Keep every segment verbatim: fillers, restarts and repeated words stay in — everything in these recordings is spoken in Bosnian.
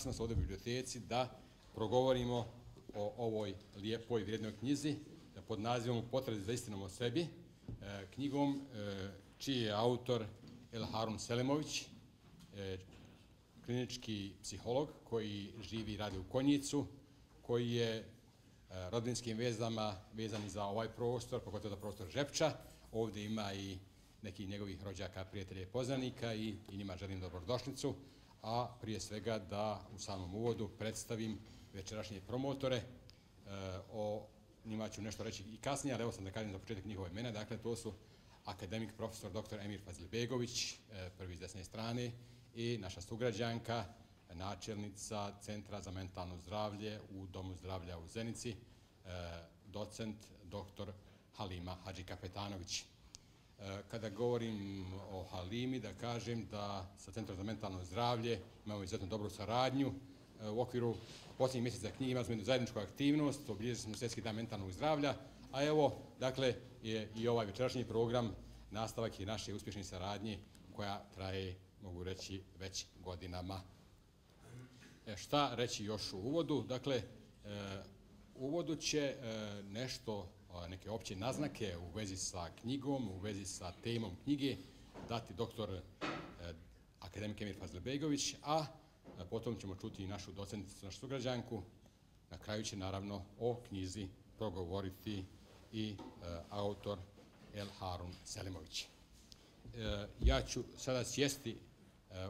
okupili nas ovdje u biblioteci da progovorimo o ovoj lijepoj i vrijednoj knjizi pod nazivom U potrazi za istinom o sebi, knjigom čiji je autor El Harun Selemović, klinički psiholog koji živi i radi u Konjicu, koji je rodbinskim vezama vezani za ovaj prostor, pogotovo za prostor Žepča. Ovdje ima i nekih njegovih rođaka, prijatelja i poznanika i, i njima želim dobrodošlicu, a prije svega da u samom uvodu predstavim večerašnje promotore. E, o njima ću nešto reći i kasnije, ali evo sam da kažem za početak njihova imena. Dakle, to su akademik profesor doktor Emir Fazilbegović, e, prvi s desne strane, i naša sugrađanka, načelnica Centra za mentalno zdravlje u Domu zdravlja u Zenici, e, docent doktor Halima Hadžikapetanović. Kada govorim o Halimi, da kažem da sa Centrom za mentalno zdravlje imamo izuzetno dobru saradnju. U okviru posljednjih mjeseca knjige imali smo jednu zajedničku aktivnost, obilježili smo Svjetski dan mentalnog zdravlja, a evo, dakle, je i ovaj večerašnji program nastavak je naše uspješne saradnje koja traje, mogu reći, već godinama. E, šta reći još u uvodu? Dakle, e, u uvodu će e, nešto neke opće naznake u vezi sa knjigom, u vezi sa temom knjige dati doktor eh, akademik Emir Fazilbegović, a potom ćemo čuti i našu docenticu, našu sugrađanku. Na kraju će naravno o knjizi progovoriti i eh, autor El Harun Selemović. Eh, ja ću sada sjesti eh,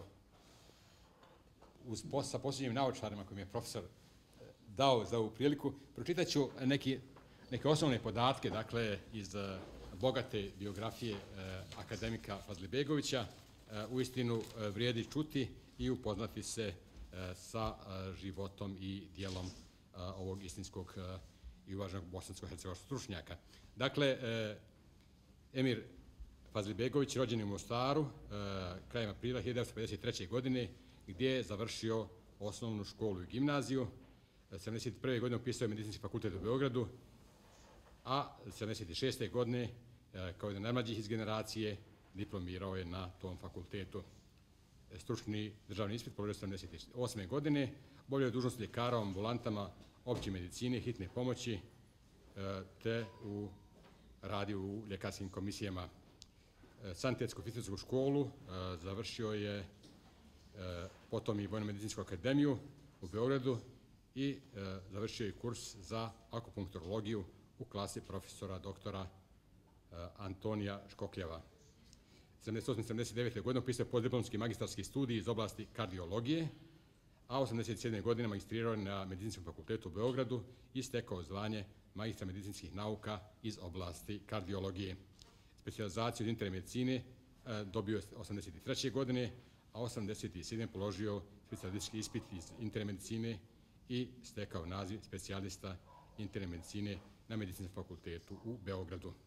uz, sa posljednjim naočarima koji mi je profesor eh, dao za ovu priliku. Pročitat ću neki neke osnovne podatke, dakle, iz uh, bogate biografije uh, akademika Fazilbegovića. Uh, uistinu uh, vrijedi čuti i upoznati se uh, sa uh, životom i dijelom uh, ovog istinskog uh, i uvaženog bosansko-hercegovačkog stručnjaka. Dakle, uh, Emir Fazilbegović rođen je u Mostaru uh, krajem aprila hiljadu devetsto pedeset treće. godine, gdje je završio osnovnu školu i gimnaziju. sedamdeset prve. godine upisao je medicinski fakultet u Beogradu, a sedamdeset šeste. godine, kao jedan najmlađih iz generacije, diplomirao je na tom fakultetu. Stručni državni ispit položio sedamdeset osme. godine, obavljao je dužnost ljekara u ambulantama opće medicine, hitne pomoći, te u radio u ljekarskim komisijama. Sanitetsko-fizioterapijsku školu završio je potom i Vojno-medicinsku akademiju u Beogradu i završio je kurs za akupunkturologiju u klasi profesora doktora uh, Antonija Škokljeva. sedamdeset osme. sedamdeset devete. godine upisao postdiplomski magistarski studij iz oblasti kardiologije, a osamdeset sedme. godine magistrirao na Medicinskom fakultetu u Beogradu i stekao zvanje magistra medicinskih nauka iz oblasti kardiologije. Specijalizaciju iz interne medicine uh, dobio je osamdeset treće. godine, a osamdeset sedme. položio specijalistički ispit iz interne medicine i stekao naziv specijalista interne medicine na Medicinskom fakultetu u Beogradu. Uh,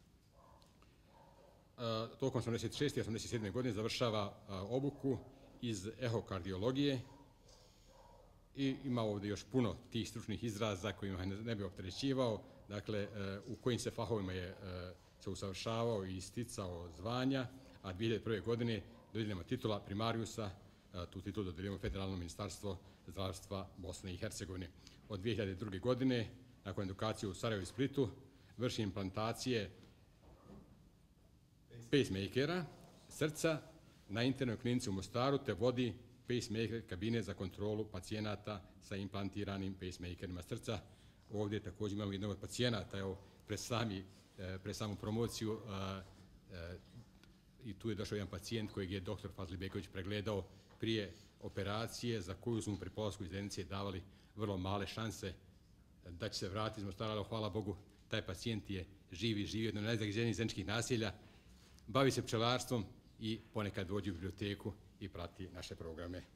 tokom osamdeset šeste. i osamdeset sedme. godine završava uh, obuku iz ehokardiologije i ima ovdje još puno tih stručnih izraza kojima ne bi opterećivao, dakle, uh, u kojim se fahovima je uh, se usavršavao i isticao zvanja, a dvije hiljade prve. godine dodijeljena titula primariusa, uh, tu titulu dodijeljeno Federalno ministarstvo zdravstva Bosne i Hercegovine. Od dvije hiljade druge. godine, nakon edukacije u Sarajevu i Splitu, vrši implantacije pacemakera, srca na internoj klinici u Mostaru, te vodi pacemaker kabine za kontrolu pacijenata sa implantiranim pacemakerima srca. Ovdje također imamo jednog od pacijenata, evo, pre, sami, pre samu promociju, a, a, i tu je došao jedan pacijent kojeg je doktor Fazilbegović pregledao prije operacije, za koju su mu pri polasku iz Zenice davali vrlo male šanse da će se vratiti iz Mostara, ali hvala Bogu, taj pacijent je živi, živi, jedno najzagađenijih zeničkih naselja, bavi se pčelarstvom i ponekad dođe u biblioteku i prati naše programe. E,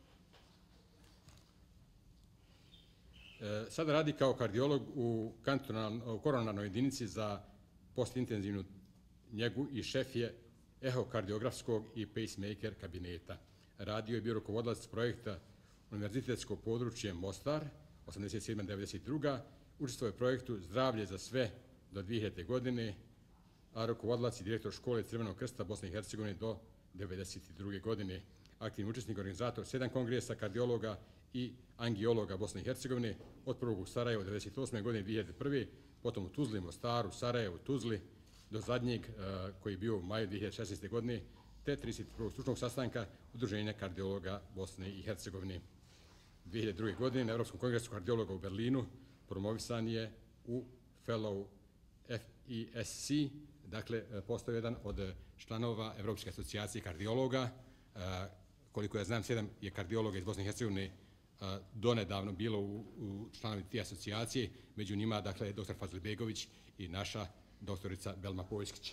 sada radi kao kardiolog u, u koronarnoj jedinici za postintenzivnu njegu i šef je ehokardiografskog i pacemaker kabineta. Radio je bio rukovodilac projekta Univerzitetsko područje Mostar, osamdeset sedma. do devedeset druga. Učestvovao je u projektu Zdravlje za sve do dvije hiljade. godine, a rukovodilac i direktor škole Crvenog krsta Bosne i Hercegovine do devedeset druge. godine. Aktivni učesnik, organizator sedam kongresa kardiologa i angiologa Bosne i Hercegovine, od prvog u Sarajevu devedeset osme godine do dvije hiljade prve. Potom u Tuzli, Mostaru, Sarajevu, Tuzli, do zadnjeg koji je bio u maju dvije hiljade šesnaeste. godine, te trideset prvog stručnog sastanka Udruženja kardiologa Bosne i Hercegovine. dvije hiljade druge. godine na Europskom kongresu kardiologa u Berlinu promovisan je u Fellow F I S C, dakle postao jedan od članova Evropske asocijacije kardiologa. Koliko ja znam, sedam je kardiologa iz Bosne i Hercegovine donedavno bilo u, u članovi te asocijacije, među njima dakle doktor Fazlibegović i naša doktorica Belma Pojskić.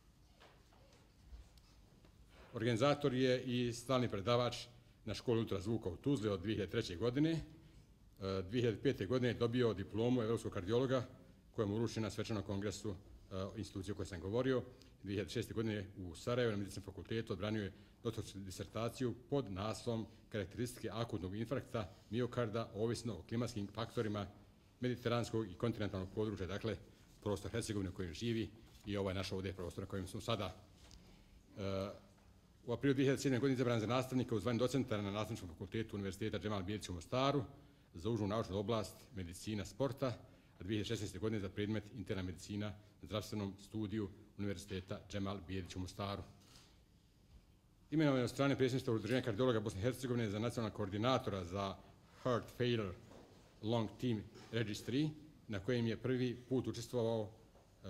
Organizator je i stalni predavač na školi ultrazvuka u Tuzli od dvije hiljade treće. godine. dvije hiljade pete. godine dobio diplomu evropskog kardiologa koja mu uručena na svečanom kongresu institucije o kojoj sam govorio. dvije hiljade šeste. godine u Sarajevu na medicinskom fakultetu odbranio je doktorsku disertaciju pod naslovom Karakteristike akutnog infarkta miokarda ovisno o klimatskim faktorima mediteranskog i kontinentalnog područja, dakle prostor Hercegovine u kojem živi i ovaj naš ovdje prostor na kojem smo sada. U aprilu dvije hiljade sedme. godine izabran za nastavnika u zvanju docenta na Nastavničkom fakultetu Univerziteta Džemal Bijelić u Mostaru za užu naučnu oblast medicina sporta, a dvije hiljade šesnaeste. godine za predmet interna medicina na zdravstvenom studiju Univerziteta Džemal Bijelić u Mostaru. Imenovan je od strane predsjedništva Udruženja kardiologa Bosne i Hercegovine za nacionalnog koordinatora za Heart Failure Long Team Registry, na kojem je prvi put učestvovao uh,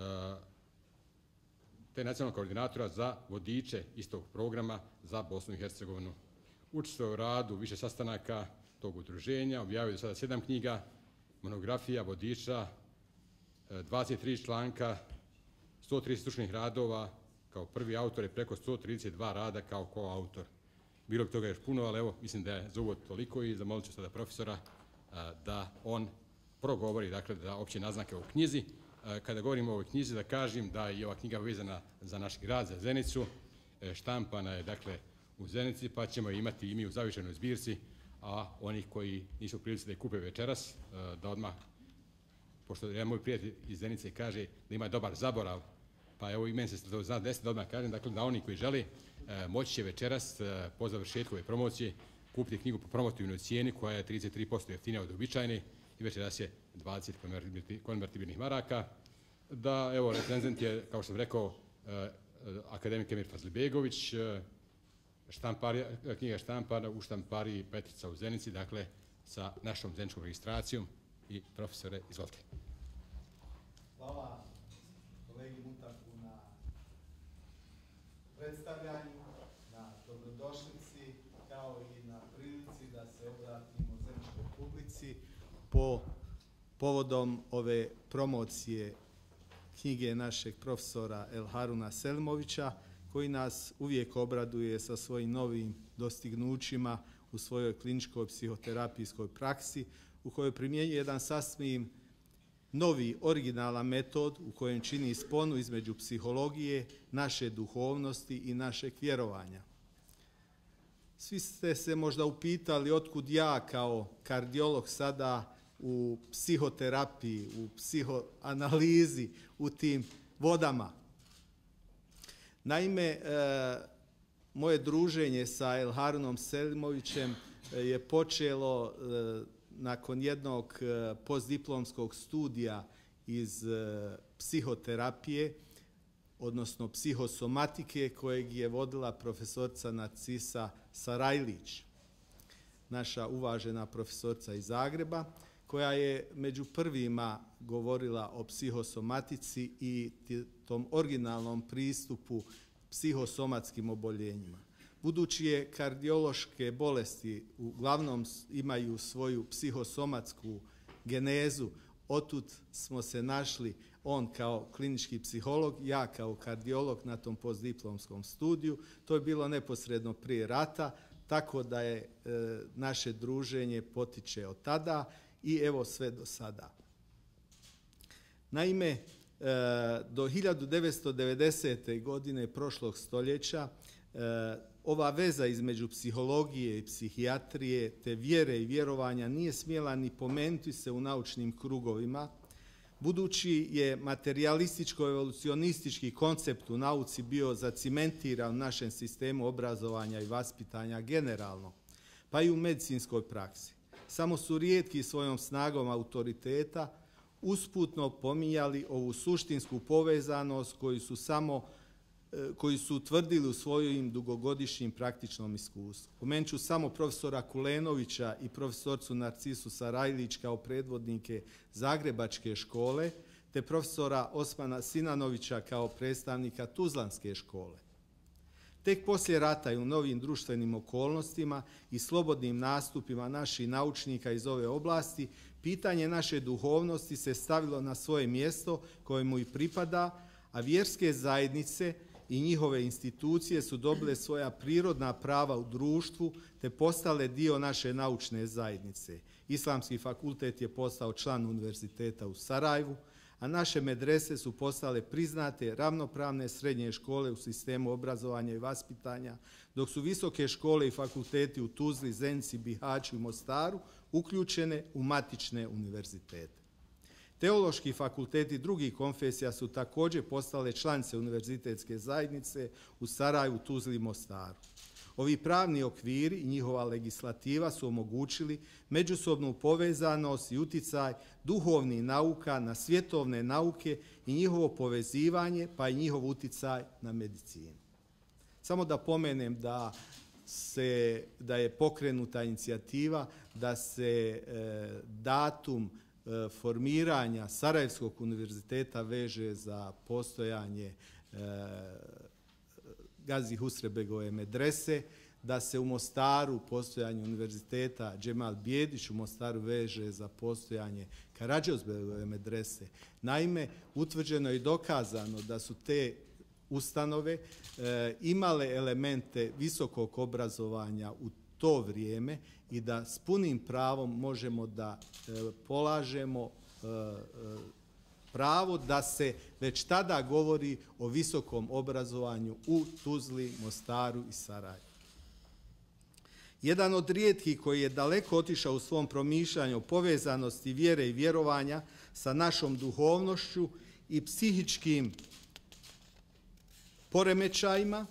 te nacionalnog koordinatora za vodiče istog programa za Bosnu i Hercegovinu. Učestvovao u radu više sastanaka tog udruženja, objavio do sada sedam knjiga, monografija, vodiča, dvadeset tri članka, sto trideset stručnih radova, kao prvi autor je preko sto trideset dva rada kao koautor. Bilo bi toga još puno, ali evo, mislim da je za uvod toliko i zamolit ću sada profesora a, da on progovori, dakle, da opće naznake o knjizi. A, kada govorimo o ovoj knjizi, da kažem da je ova knjiga vezana za naš grad, za Zenicu. E, štampana je, dakle, u Zenici, pa ćemo je imati i mi u zavičajnoj zbirci, a onih koji nisu u prilici da je kupe večeras, a, da odmah, pošto je moj prijatelj iz Zenice kaže da ima dobar zaborav, pa evo i meni se to zna desiti da odmah kažem, dakle da oni koji žele e, moći će večeras e, po završetku ove promocije kupiti knjigu po promotivnoj cijeni koja je trideset tri posto jeftinija od uobičajene i večeras je dvadeset konvertibilnih maraka. Da, evo, recenzent je, kao što sam rekao, e, akademik Emir Fazlibegović, e, štamparija, knjiga štampana u štampariji Petrica u Zenici, dakle sa našom zeničkom registracijom. I profesore, izvolite. Hvala kolegi Mutaku na predstavljanju, na dobrodošlici, kao i na prilici da se obratimo zeničkoj publici po povodom ove promocije knjige našeg profesora Elharuna Selimovića, koji nas uvijek obraduje sa svojim novim dostignućima u svojoj kliničkoj psihoterapijskoj praksi, u kojoj primjenjuje jedan sasvim novi, originalan metod u kojem čini sponu između psihologije, naše duhovnosti i našeg vjerovanja. Svi ste se možda upitali otkud ja kao kardiolog sada u psihoterapiji, u psihoanalizi, u tim vodama. Naime, e, moje druženje sa Elharunom Selimovićem je počelo e, nakon jednog postdiplomskog studija iz psihoterapije, odnosno psihosomatike, kojeg je vodila profesorca Narcisa Sarajlić, naša uvažena profesorca iz Zagreba, koja je među prvima govorila o psihosomatici i tom originalnom pristupu psihosomatskim oboljenjima. Budući je kardiološke bolesti uglavnom imaju svoju psihosomatsku genezu, otud smo se našli, on kao klinički psiholog, ja kao kardiolog na tom postdiplomskom studiju. To je bilo neposredno prije rata, tako da je e, naše druženje potiče od tada i evo sve do sada. Naime, e, do hiljadu devetsto devedesete. godine prošlog stoljeća e, ova veza između psihologije i psihijatrije te vjere i vjerovanja nije smjela ni pomenuti se u naučnim krugovima, budući je materialističko-evolucionistički koncept u nauci bio zacimentiran u našem sistemu obrazovanja i vaspitanja generalno, pa i u medicinskoj praksi. samo su rijetki svojom snagom autoriteta usputno pominjali ovu suštinsku povezanost koju su samo koji su utvrdili u svojim dugogodišnjim praktičnom iskustvu. Pomenut ću samo profesora Kulenovića i profesorcu Narcisu Sarajlić kao predvodnike Zagrebačke škole, te profesora Osmana Sinanovića kao predstavnika Tuzlanske škole. Tek poslije rata i u novim društvenim okolnostima i slobodnim nastupima naših naučnika iz ove oblasti, pitanje naše duhovnosti se stavilo na svoje mjesto koje mu i pripada, a vjerske zajednice i njihove institucije su dobile svoja prirodna prava u društvu te postale dio naše naučne zajednice. Islamski fakultet je postao član Univerziteta u Sarajevu, a naše medrese su postale priznate ravnopravne srednje škole u sistemu obrazovanja i vaspitanja, dok su visoke škole i fakulteti u Tuzli, Zenici, Bihaću i Mostaru uključene u matične univerzitete. Teološki fakulteti drugih konfesija su također postale članice univerzitetske zajednice u Sarajevu, Tuzli i Mostaru. Ovi pravni okviri i njihova legislativa su omogućili međusobnu povezanost i uticaj duhovnih nauka na svjetovne nauke i njihovo povezivanje, pa i njihov uticaj na medicinu. Samo da pomenem da, se, da je pokrenuta inicijativa da se e, datum e, formiranja Sarajevskog univerziteta veže za postojanje e, Gazi Husrebegove medrese, da se u Mostaru postojanje univerziteta Džemal Bijedić u Mostaru veže za postojanje Karađorđevove medrese. Naime, utvrđeno je i dokazano da su te ustanove e, imale elemente visokog obrazovanja u to vrijeme i da s punim pravom možemo da e, polažemo e, e, pravo da se već tada govori o visokom obrazovanju u Tuzli, Mostaru i Sarajevu. Jedan od rijetkih koji je daleko otišao u svom promišljanju o povezanosti vjere i vjerovanja sa našom duhovnošću i psihičkim poremećajima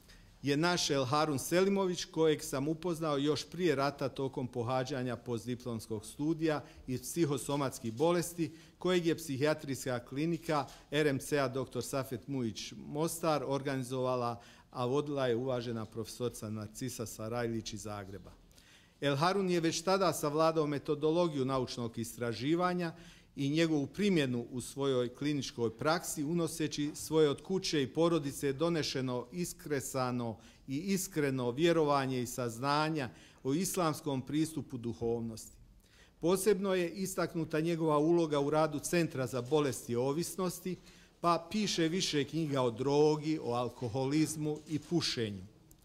je naš El Harun Selimović, kojeg sam upoznao još prije rata tokom pohađanja postdiplomskog studija iz psihosomatskih bolesti, kojeg je psihijatrijska klinika R M C-a doktor Safet Mujić Mostar organizovala, a vodila je uvažena profesorica Narcisa Sarajlić iz Zagreba. El Harun je već tada savladao metodologiju naučnog istraživanja i njegovu primjenu u svojoj kliničkoj praksi, unoseći svoje od kuće i porodice donešeno, iskresano i iskreno vjerovanje i saznanja o islamskom pristupu duhovnosti. Posebno je istaknuta njegova uloga u radu Centra za bolesti i ovisnosti, pa piše više knjiga o drogi, o alkoholizmu i pušenju.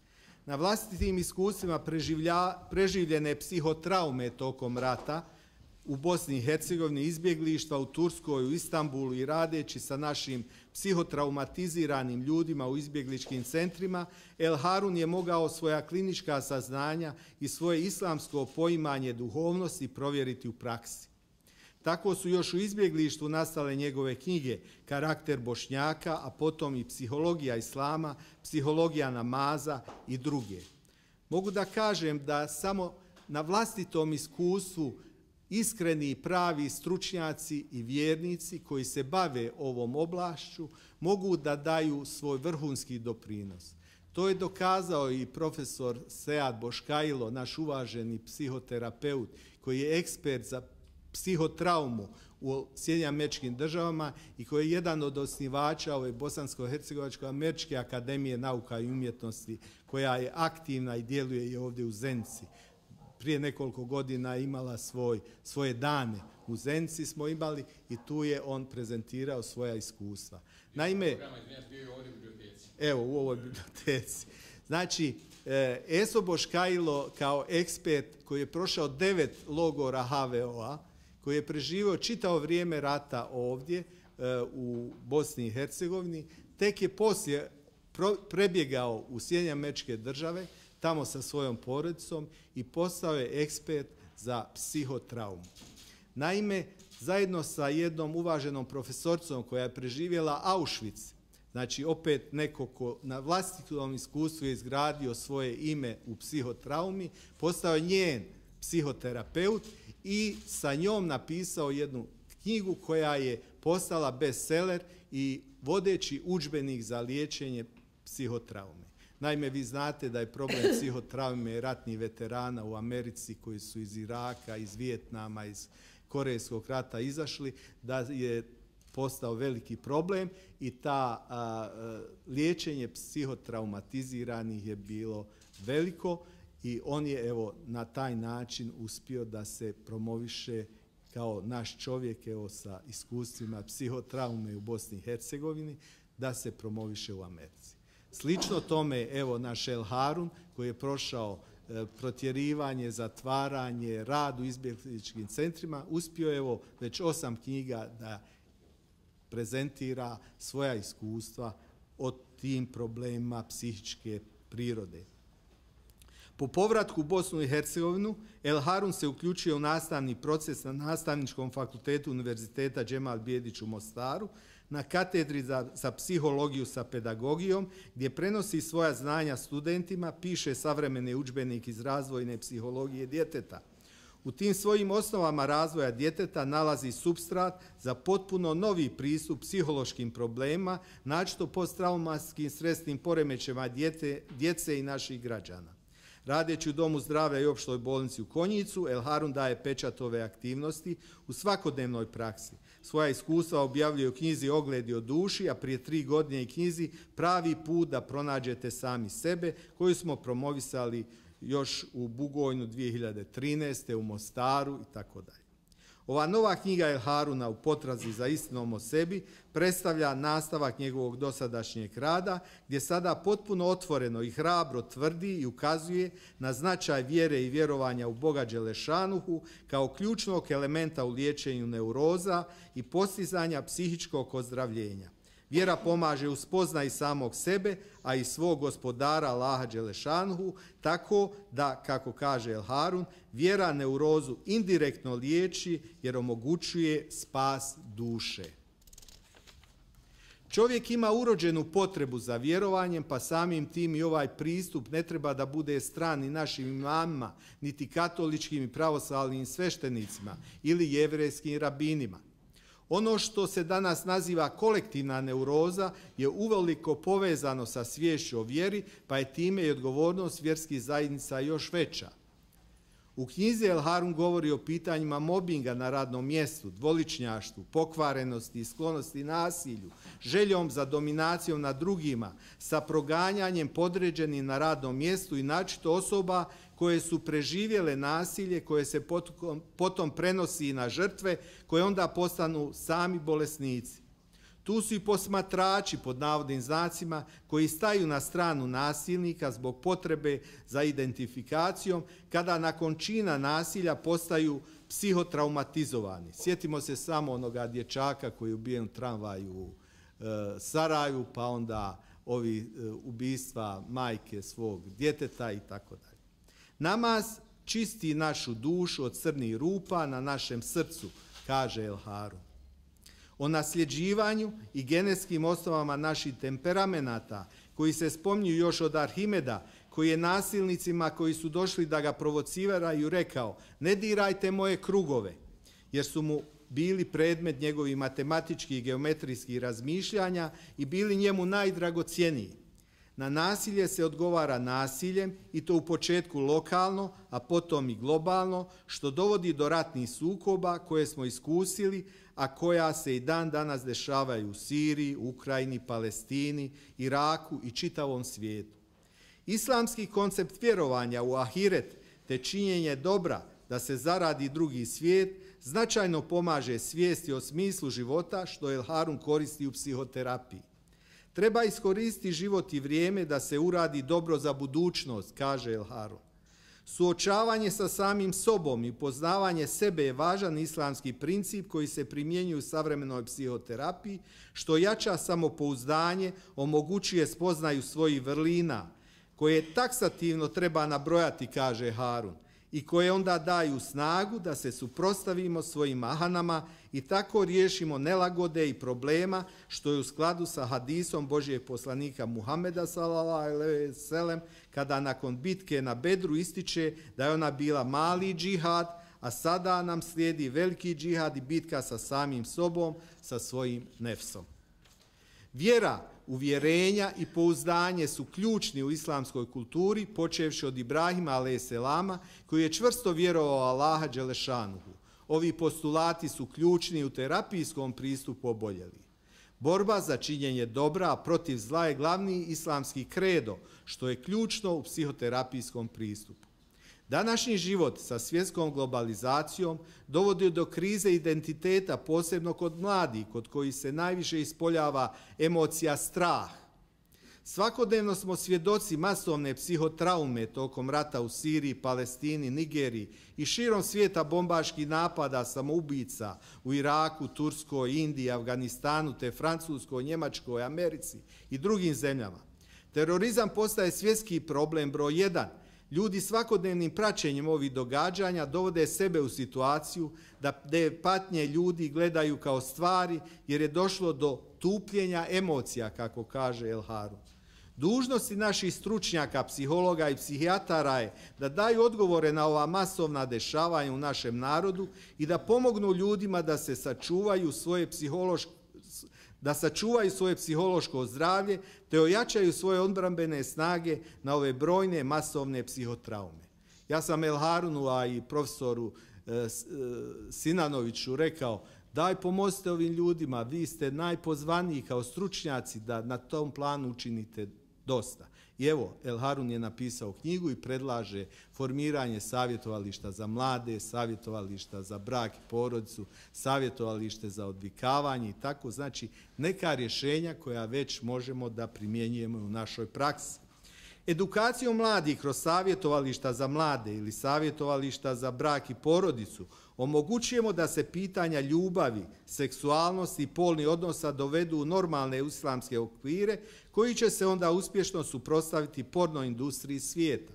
Na vlastitim iskustvima preživljene psihotraume tokom rata u Bosni i Hercegovini, izbjeglištva u Turskoj, u Istanbulu i radeći sa našim psihotraumatiziranim ljudima u izbjegličkim centrima, El Harun je mogao svoja klinička saznanja i svoje islamsko poimanje duhovnosti provjeriti u praksi. Tako su još u izbjeglištvu nastale njegove knjige Karakter Bošnjaka, a potom i Psihologija islama, Psihologija namaza i druge. Mogu da kažem da samo na vlastitom iskustvu iskreni i pravi stručnjaci i vjernici koji se bave ovom oblašću mogu da daju svoj vrhunski doprinos. To je dokazao i profesor Sead Boškajilo, naš uvaženi psihoterapeut, koji je ekspert za psihotraumu u Sjedinjenim Američkim Državama i koji je jedan od osnivača ove Bosansko-hercegovačko-američke akademije nauka i umjetnosti, koja je aktivna i djeluje i ovdje u Zenici. Prije nekoliko godina imala svoj, svoje dane. U Zenici smo imali i tu je on prezentirao svoja iskustva. Naime, evo u ovoj biblioteci. Znači, Eso Boškajilo kao ekspert koji je prošao devet logora H V O-a, koji je preživio čitavo vrijeme rata ovdje u Bosni i Hercegovini, tek je poslije prebjegao u Sjedinjene Američke Države, tamo sa svojom porodicom i postao je ekspert za psihotraumu. Naime, zajedno sa jednom uvaženom profesoricom koja je preživjela Auschwitz, znači opet neko ko na vlastitom iskustvu je izgradio svoje ime u psihotraumi, postao je njen psihoterapeut i sa njom napisao jednu knjigu koja je postala bestseller i vodeći udžbenik za liječenje psihotraume. Naime, vi znate da je problem psihotraume ratnih veterana u Americi koji su iz Iraka, iz Vijetnama, iz Korejskog rata izašli, da je postao veliki problem i ta a, a, liječenje psihotraumatiziranih je bilo veliko i on je evo na taj način uspio da se promoviše kao naš čovjek evo sa iskustvima psihotraume u Bosni i Hercegovini, da se promoviše u Americi. Slično tome evo naš El Harun koji je prošao e, protjerivanje, zatvaranje, rad u izbjegličkim centrima, uspio je evo već osam knjiga da prezentira svoja iskustva o tim problemima psihičke prirode. Po povratku u Bosnu i Hercegovinu, El Harun se uključio u nastavni proces na Nastavničkom fakultetu Univerziteta Džemal Bijedić u Mostaru, na katedri za, za psihologiju sa pedagogijom, gdje prenosi svoja znanja studentima, piše savremene udžbenike iz razvojne psihologije djeteta. U tim svojim osnovama razvoja djeteta nalazi supstrat za potpuno novi pristup psihološkim problemima, naročito posttraumatskim stresnim poremećajima djece, djece i naših građana. Radeći u Domu zdravlja i opštoj bolnici u Konjicu, El Harun daje pečat ove aktivnosti u svakodnevnoj praksi. Svoja iskustva objavljuje u knjizi Ogledi o duši, a prije tri godine i knjizi Pravi put da pronađete sami sebe, koju smo promovisali još u Bugojnu dvije hiljade trinaeste. u Mostaru i tako dalje. Ova nova knjiga El Haruna u potrazi za istinom o sebi predstavlja nastavak njegovog dosadašnjeg rada, gdje sada potpuno otvoreno i hrabro tvrdi i ukazuje na značaj vjere i vjerovanja u Boga Đelešanuhu kao ključnog elementa u liječenju neuroza i postizanja psihičkog ozdravljenja. Vjera pomaže u spoznaji samog sebe, a i svog gospodara Allaha Đelešanuhu, tako da, kako kaže El Harun, vjera neurozu indirektno liječi jer omogućuje spas duše. Čovjek ima urođenu potrebu za vjerovanjem, pa samim tim i ovaj pristup ne treba da bude stran ni našim imamima, niti katoličkim i pravoslavnim sveštenicima ili jevrejskim rabinima. Ono što se danas naziva kolektivna neuroza je uveliko povezano sa sviješću o vjeri, pa je time i odgovornost vjerskih zajednica još veća. U knjizi El Harun govori o pitanjima mobinga na radnom mjestu, dvoličnjaštvu, pokvarenosti i sklonosti nasilju, željom za dominacijom nad drugima, sa proganjanjem podređenim na radnom mjestu i naročito osoba koje su preživjele nasilje, koje se potom, potom prenosi na žrtve, koje onda postanu sami bolesnici. Tu su i posmatrači, pod navodnim znacima, koji staju na stranu nasilnika zbog potrebe za identifikacijom, kada nakon čina nasilja postaju psihotraumatizovani. Sjetimo se samo onoga dječaka koji je ubijen u tramvaju u e, Sarajevu, pa onda ovi e, ubistva majke svog djeteta i tako dalje. Namaz čisti našu dušu od crnih rupa na našem srcu, kaže El Harun. O nasljeđivanju i genetskim osnovama naših temperamenata, koji se spominju još od Arhimeda, koji je nasilnicima koji su došli da ga provociraju rekao: ne dirajte moje krugove, jer su mu bili predmet njegovih matematičkih i geometrijskih razmišljanja i bili njemu najdragocjeniji. Na nasilje se odgovara nasiljem i to u početku lokalno, a potom i globalno, što dovodi do ratnih sukoba koje smo iskusili, a koja se i dan danas dešavaju u Siriji, Ukrajini, Palestini, Iraku i čitavom svijetu. Islamski koncept vjerovanja u ahiret te činjenje dobra da se zaradi drugi svijet značajno pomaže svijesti o smislu života, što El Harun koristi u psihoterapiji. Treba iskoristiti život i vrijeme da se uradi dobro za budućnost, kaže El Harun. Suočavanje sa samim sobom i poznavanje sebe je važan islamski princip koji se primjenjuje u savremenoj psihoterapiji, što jača samopouzdanje, omogućuje spoznaju svojih vrlina, koje taksativno treba nabrojati, kaže Harun. i koje onda daju snagu da se suprotstavimo svojim mahanama i tako riješimo nelagode i problema, što je u skladu sa hadisom Božijeg poslanika Muhameda sallallahu alejhi ve sellem, kada nakon bitke na Bedru ističe da je ona bila mali džihad, a sada nam slijedi veliki džihad i bitka sa samim sobom, sa svojim nefsom. Vjera, uvjerenja i pouzdanje su ključni u islamskoj kulturi, počevši od Ibrahima alejselama, koji je čvrsto vjerovao Allaha dželešanuhu. Ovi postulati su ključni u terapijskom pristupu oboljelih. Borba za činjenje dobra, a protiv zla je glavni islamski kredo, što je ključno u psihoterapijskom pristupu. Današnji život sa svjetskom globalizacijom dovodi do krize identiteta, posebno kod mladih, kod kojih se najviše ispoljava emocija strah. Svakodnevno smo svjedoci masovne psihotraume tokom rata u Siriji, Palestini, Nigeriji i širom svijeta bombaških napada samoubica u Iraku, Turskoj, Indiji, Afganistanu, te Francuskoj, Njemačkoj, Americi i drugim zemljama. Terorizam postaje svjetski problem broj jedan. Ljudi svakodnevnim praćenjem ovih događanja dovode sebe u situaciju da te patnje ljudi gledaju kao stvari, jer je došlo do tupljenja emocija, kako kaže El Harun. Dužnosti naših stručnjaka, psihologa i psihijatara je da daju odgovore na ova masovna dešavanja u našem narodu i da pomognu ljudima da se sačuvaju svoje psihološke da sačuvaju svoje psihološko zdravlje, te ojačaju svoje odbrambene snage na ove brojne masovne psihotraume. Ja sam El Harunu, a i profesoru e, e, Sinanoviću rekao, daj pomozite ovim ljudima, vi ste najpozvaniji kao stručnjaci da na tom planu učinite dosta. I evo, El Harun je napisao knjigu i predlaže formiranje savjetovališta za mlade, savjetovališta za brak i porodicu, savjetovalište za odvikavanje i tako, znači neka rješenja koja već možemo da primjenjujemo u našoj praksi. Edukacijom mladih kroz savjetovališta za mlade ili savjetovališta za brak i porodicu omogućujemo da se pitanja ljubavi, seksualnosti i polnih odnosa dovedu u normalne islamske okvire koji će se onda uspješno suprotstaviti porno industriji svijeta.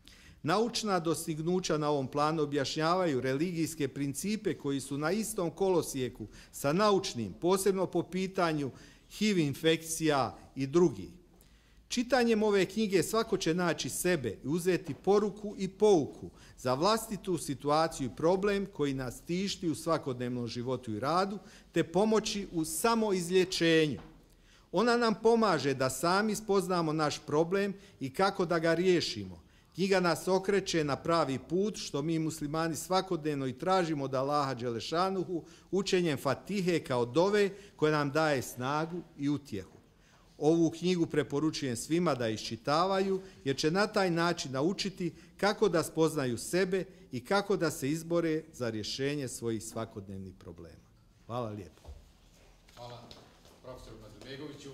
Naučna dostignuća na ovom planu objašnjavaju religijske principe koji su na istom kolosijeku sa naučnim, posebno po pitanju H I V infekcija i drugih. Čitanjem ove knjige svako će naći sebe i uzeti poruku i pouku za vlastitu situaciju i problem koji nas tišti u svakodnevnom životu i radu, te pomoći u samoizlječenju. Ona nam pomaže da sami spoznamo naš problem i kako da ga riješimo. Knjiga nas okreće na pravi put, što mi muslimani svakodnevno i tražimo od Allaha dželešanuhu učenjem Fatihe kao dove koja nam daje snagu i utjehu. Ovu knjigu preporučujem svima da iščitavaju, jer će na taj način naučiti kako da spoznaju sebe i kako da se izbore za rješenje svojih svakodnevnih problema. Hvala lijepo. Hvala profesoru Fazilbegoviću.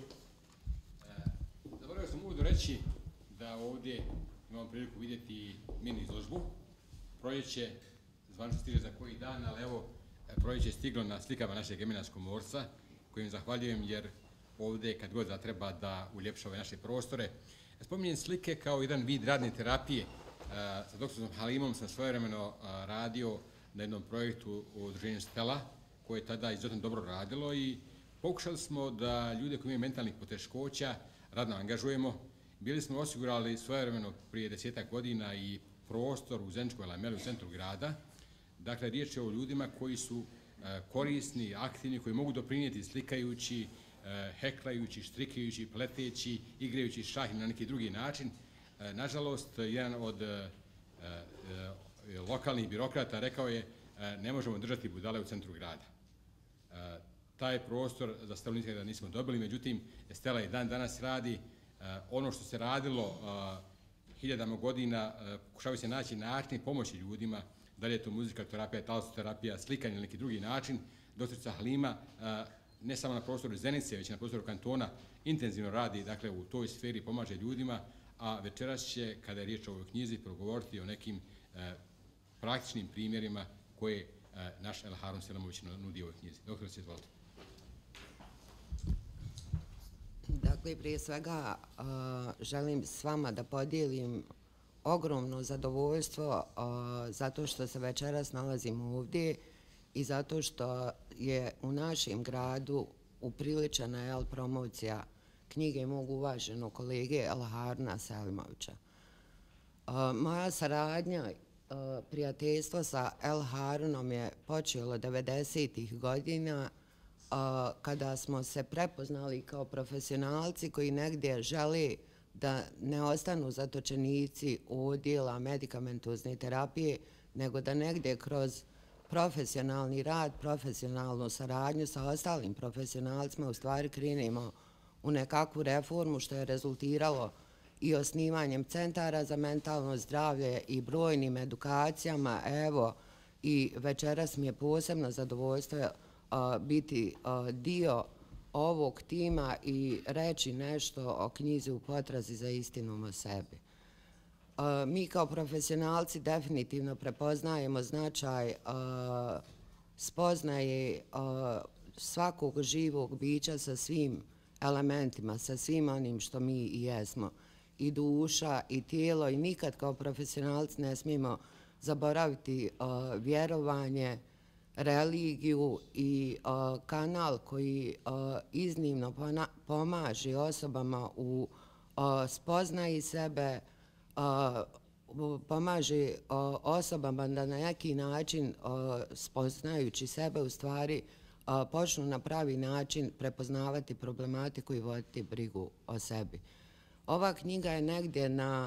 Zaboravio sam uvodu reći da ovdje imamo priliku vidjeti mini izložbu. Proljeće zvanično stiže za koji dan, ali evo, proljeće je stiglo na slikama našeg Eminenskog morca, kojim zahvaljujem jer ovdje kad god zatreba da uljepša ove naše prostore. Spominjem slike kao jedan vid radne terapije. Sa doktorom Halimom sam svojevremeno radio na jednom projektu u udruženju Stella, koje je tada izuzetno dobro radilo i pokušali smo da ljude koji imaju mentalnih poteškoća radno angažujemo. Bili smo osigurali svojevremeno prije desetak godina i prostor u Zeničkoj lameli u centru grada. Dakle, riječ je o ljudima koji su korisni, aktivni, koji mogu doprinijeti slikajući, heklajući, štrikajući, pleteći, igrajući šah na neki drugi način. Nažalost, jedan od lokalnih birokrata rekao je ne možemo držati budale u centru grada. Taj prostor za Stelu nikada nismo dobili, međutim, Stela i dan danas radi. Ono što se radilo hiljadama godina, pokušavaju se naći način pomoći ljudima, da li je to muzikaterapija, talasoterapija, slikanje ili neki drugi način. Doktorica Halima ne samo na prostoru Zenice, već na prostoru kantona, intenzivno radi, dakle, u toj sferi pomaže ljudima, a večeras će, kada je riječ o ovoj knjizi, progovoriti o nekim e, praktičnim primjerima koje e, naš El Harun Selamović nudi u ovoj knjizi. Doktor, se izvolite. Dakle, prije svega uh, želim s vama da podijelim ogromno zadovoljstvo zato što se večeras nalazimo ovdje i zato što je u našem gradu upriličena promocija knjige mog uvaženog kolege El Haruna Selimovića. Moja saradnja, prijateljstvo sa El Harunom je počelo devedesetih godina kada smo se prepoznali kao profesionalci koji negdje žele da ne ostanu zatočenici odjela medikamentozne terapije, nego da negdje kroz profesionalni rad, profesionalnu saradnju sa ostalim profesionalcima u stvari krenemo u nekakvu reformu što je rezultiralo i osnivanjem centara za mentalno zdravlje i brojnim edukacijama. Evo, i večeras mi je posebno zadovoljstvo biti dio ovog tima i reći nešto o knjizi U potrazi za istinom o sebi. Mi kao profesionalci definitivno prepoznajemo značaj spoznaje svakog živog bića sa svim elementima, sa svim onim što mi i jesmo. I duša, i tijelo, i nikad kao profesionalci ne smijemo zaboraviti vjerovanje, religiju i kanal koji iznimno pomaže osobama u spoznaji sebe, pomaže osobama da na neki način, spoznajući sebe, u stvari počnu na pravi način prepoznavati problematiku i voditi brigu o sebi. Ova knjiga je negdje na,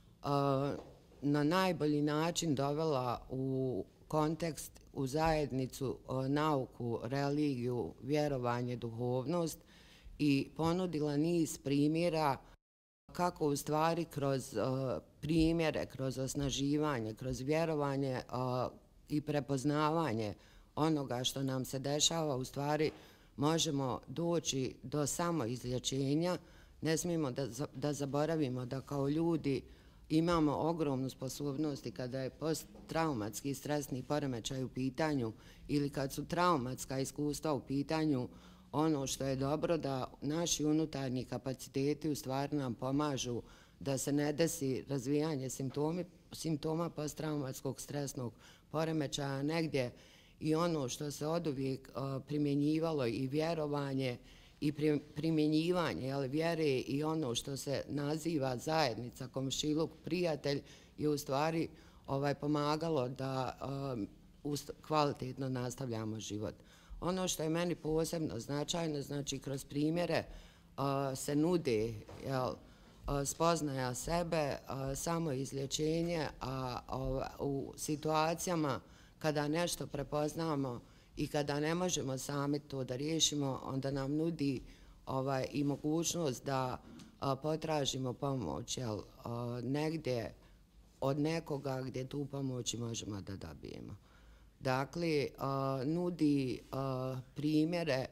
na najbolji način dovela u kontekst, u zajednicu, nauku, religiju, vjerovanje, duhovnost i ponudila niz primjera kako u stvari kroz primjere, kroz osnaživanje, kroz vjerovanje i prepoznavanje onoga što nam se dešava, u stvari možemo doći do samoizlječenja. Ne smijemo da, da zaboravimo da kao ljudi imamo ogromnu sposobnost i kada je posttraumatski stresni poremećaj u pitanju ili kad su traumatska iskustva u pitanju, ono što je dobro da naši unutarnji kapaciteti u stvari nam pomažu da se ne desi razvijanje simptomi, simptoma posttraumatskog stresnog poremećaja negdje i ono što se oduvijek primjenjivalo i vjerovanje i primjenjivanje jel, vjere i ono što se naziva zajednica, komšiluk, prijatelj je u stvari ovaj, pomagalo da um, kvalitetno nastavljamo život. Ono što je meni posebno značajno, znači kroz primjere uh, se nude jel, uh, spoznaja sebe, uh, samo izlječenje, a uh, u situacijama kada nešto prepoznamo i kada ne možemo sami to da riješimo, onda nam nudi ovaj, i mogućnost da a, potražimo pomoć jel, a, negdje od nekoga gdje tu pomoć možemo da dobijemo. Dakle, a, nudi a, primjere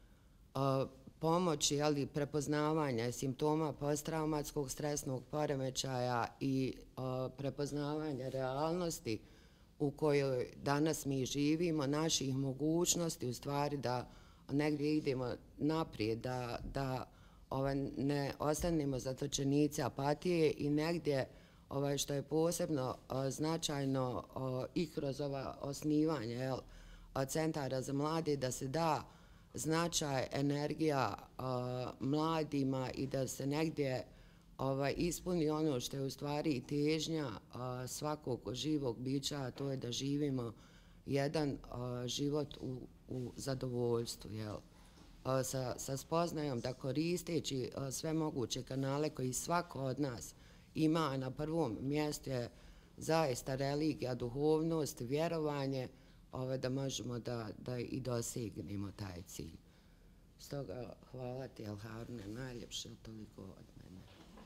a, pomoći jel, prepoznavanja simptoma posttraumatskog stresnog poremećaja i a, prepoznavanja realnosti u kojoj danas mi živimo, naših mogućnosti u stvari da negdje idemo naprijed, da, da ovaj, ne ostanemo zatočenici apatije i negdje ovaj, što je posebno o, značajno o, i kroz ova osnivanja jel, centara za mlade, da se da značaj, energija o, mladima i da se negdje Ovaj, ispuni ono što je u stvari i težnja a, svakog živog bića, a to je da živimo jedan a, život u, u zadovoljstvu, jel? A, sa, sa spoznajom da koristeći a, sve moguće kanale koji svako od nas ima, na prvom mjestu je zaista religija, duhovnost, vjerovanje, ovaj, da možemo da, da i dosegnemo taj cilj. Stoga hvala ti, El Harune, najljepše toliko od mene.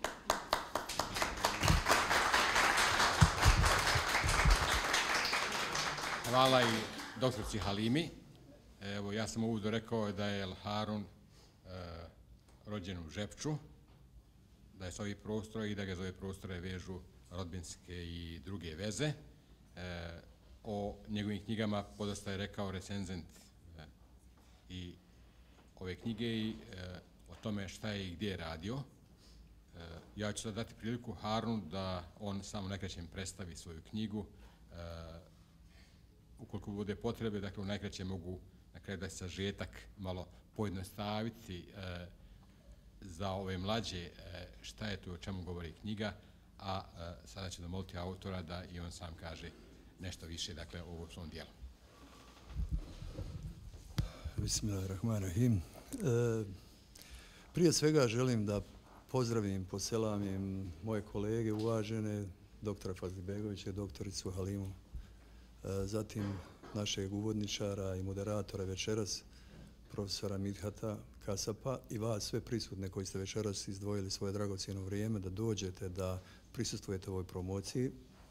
Hvala i doktorci Halimi. Evo, ja sam uvodu rekao da je El Harun e, rođen u Žepču, da je s ovih prostora i da ga za ove prostore vežu rodbinske i druge veze. E, o njegovim knjigama podosta je rekao recenzent e, i ove knjige i e, o tome šta je i gdje je radio. E, Ja ću sad dati priliku Harunu da on samo najkraćem predstavi svoju knjigu. E, ukoliko bude potrebe, dakle u najkraćem mogu na kraju da sažetak malo pojednostaviti e, za ove mlađe e, šta je to o čemu govori knjiga, a e, sada ću zamoliti autora da i on sam kaže nešto više, dakle, o ovom svom dijelu. Bismillahirrahmanirrahim. E, prije svega želim da pozdravim, poselamim moje kolege uvažene, doktora Fazlibegovića i doktoricu Halimu. E, zatim našeg uvodničara i moderatora večeras, profesora Midhata Kasapa i vas sve prisutne koji ste večeras izdvojili svoje dragocjeno vrijeme da dođete, da prisustvujete ovoj promociji.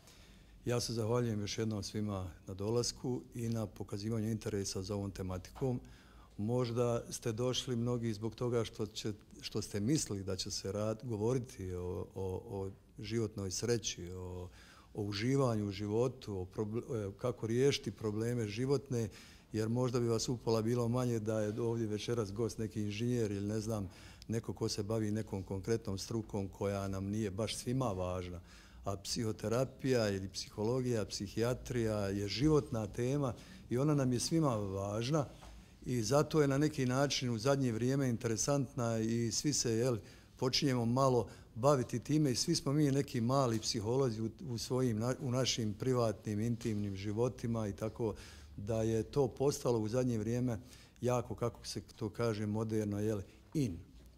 Ja se zahvaljujem još jednom svima na dolasku i na pokazivanju interesa za ovom tematikom. Možda ste došli mnogi zbog toga što, će, što ste mislili da će se rad, govoriti o, o, o životnoj sreći, o, o uživanju u životu, o proble, kako riješiti probleme životne, jer možda bi vas upola bilo manje da je ovdje večeras gost neki inženjer ili ne znam, neko ko se bavi nekom konkretnom strukom koja nam nije baš svima važna. A psihoterapija ili psihologija, psihijatrija je životna tema i ona nam je svima važna i zato je na neki način u zadnje vrijeme interesantna i svi se jel, počinjemo malo baviti time i svi smo mi neki mali psiholozi u, u, svojim, u našim privatnim, intimnim životima i tako da je to postalo u zadnje vrijeme jako, kako se to kaže, moderno, jel, in.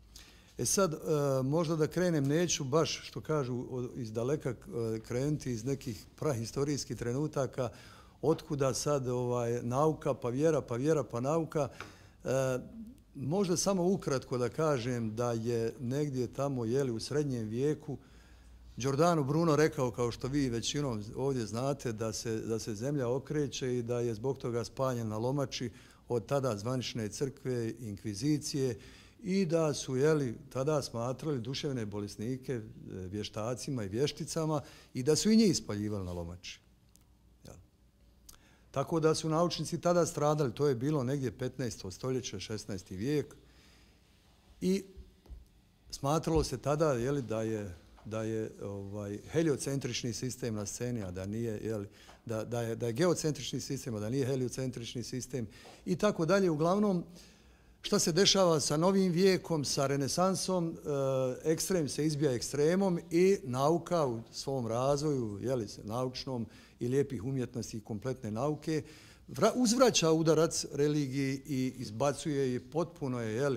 E sad, e, možda da krenem, neću baš, što kažu, iz daleka e, krenuti iz nekih prahistorijskih trenutaka, otkuda sad ovaj, nauka, pa vjera, pa vjera, pa nauka. E, možda samo ukratko da kažem da je negdje tamo, jeli, u srednjem vijeku, Giordano Bruno rekao, kao što vi većinom ovdje znate, da se, da se zemlja okreće i da je zbog toga spaljen na lomači od tada zvanične crkve, inkvizicije, i da su jeli, tada smatrali duševne bolesnike vještacima i vješticama i da su i njih ispaljivali na lomači. Jel? Tako da su naučnici tada stradali, to je bilo negdje petnaesto stoljeće, šesnaesti vijek i smatralo se tada jeli, da je, da je ovaj, heliocentrični sistem na sceni, a da nije, jeli, da, da, je, da je geocentrični sistem, a da nije heliocentrični sistem i tako dalje. Uglavnom, šta se dešava sa novim vijekom, sa renesansom, ekstrem se izbija ekstremom i nauka u svom razvoju, jeli se, naučnom i lijepih umjetnosti i kompletne nauke, uzvraća udarac religiji i izbacuje je, potpuno je, jeli,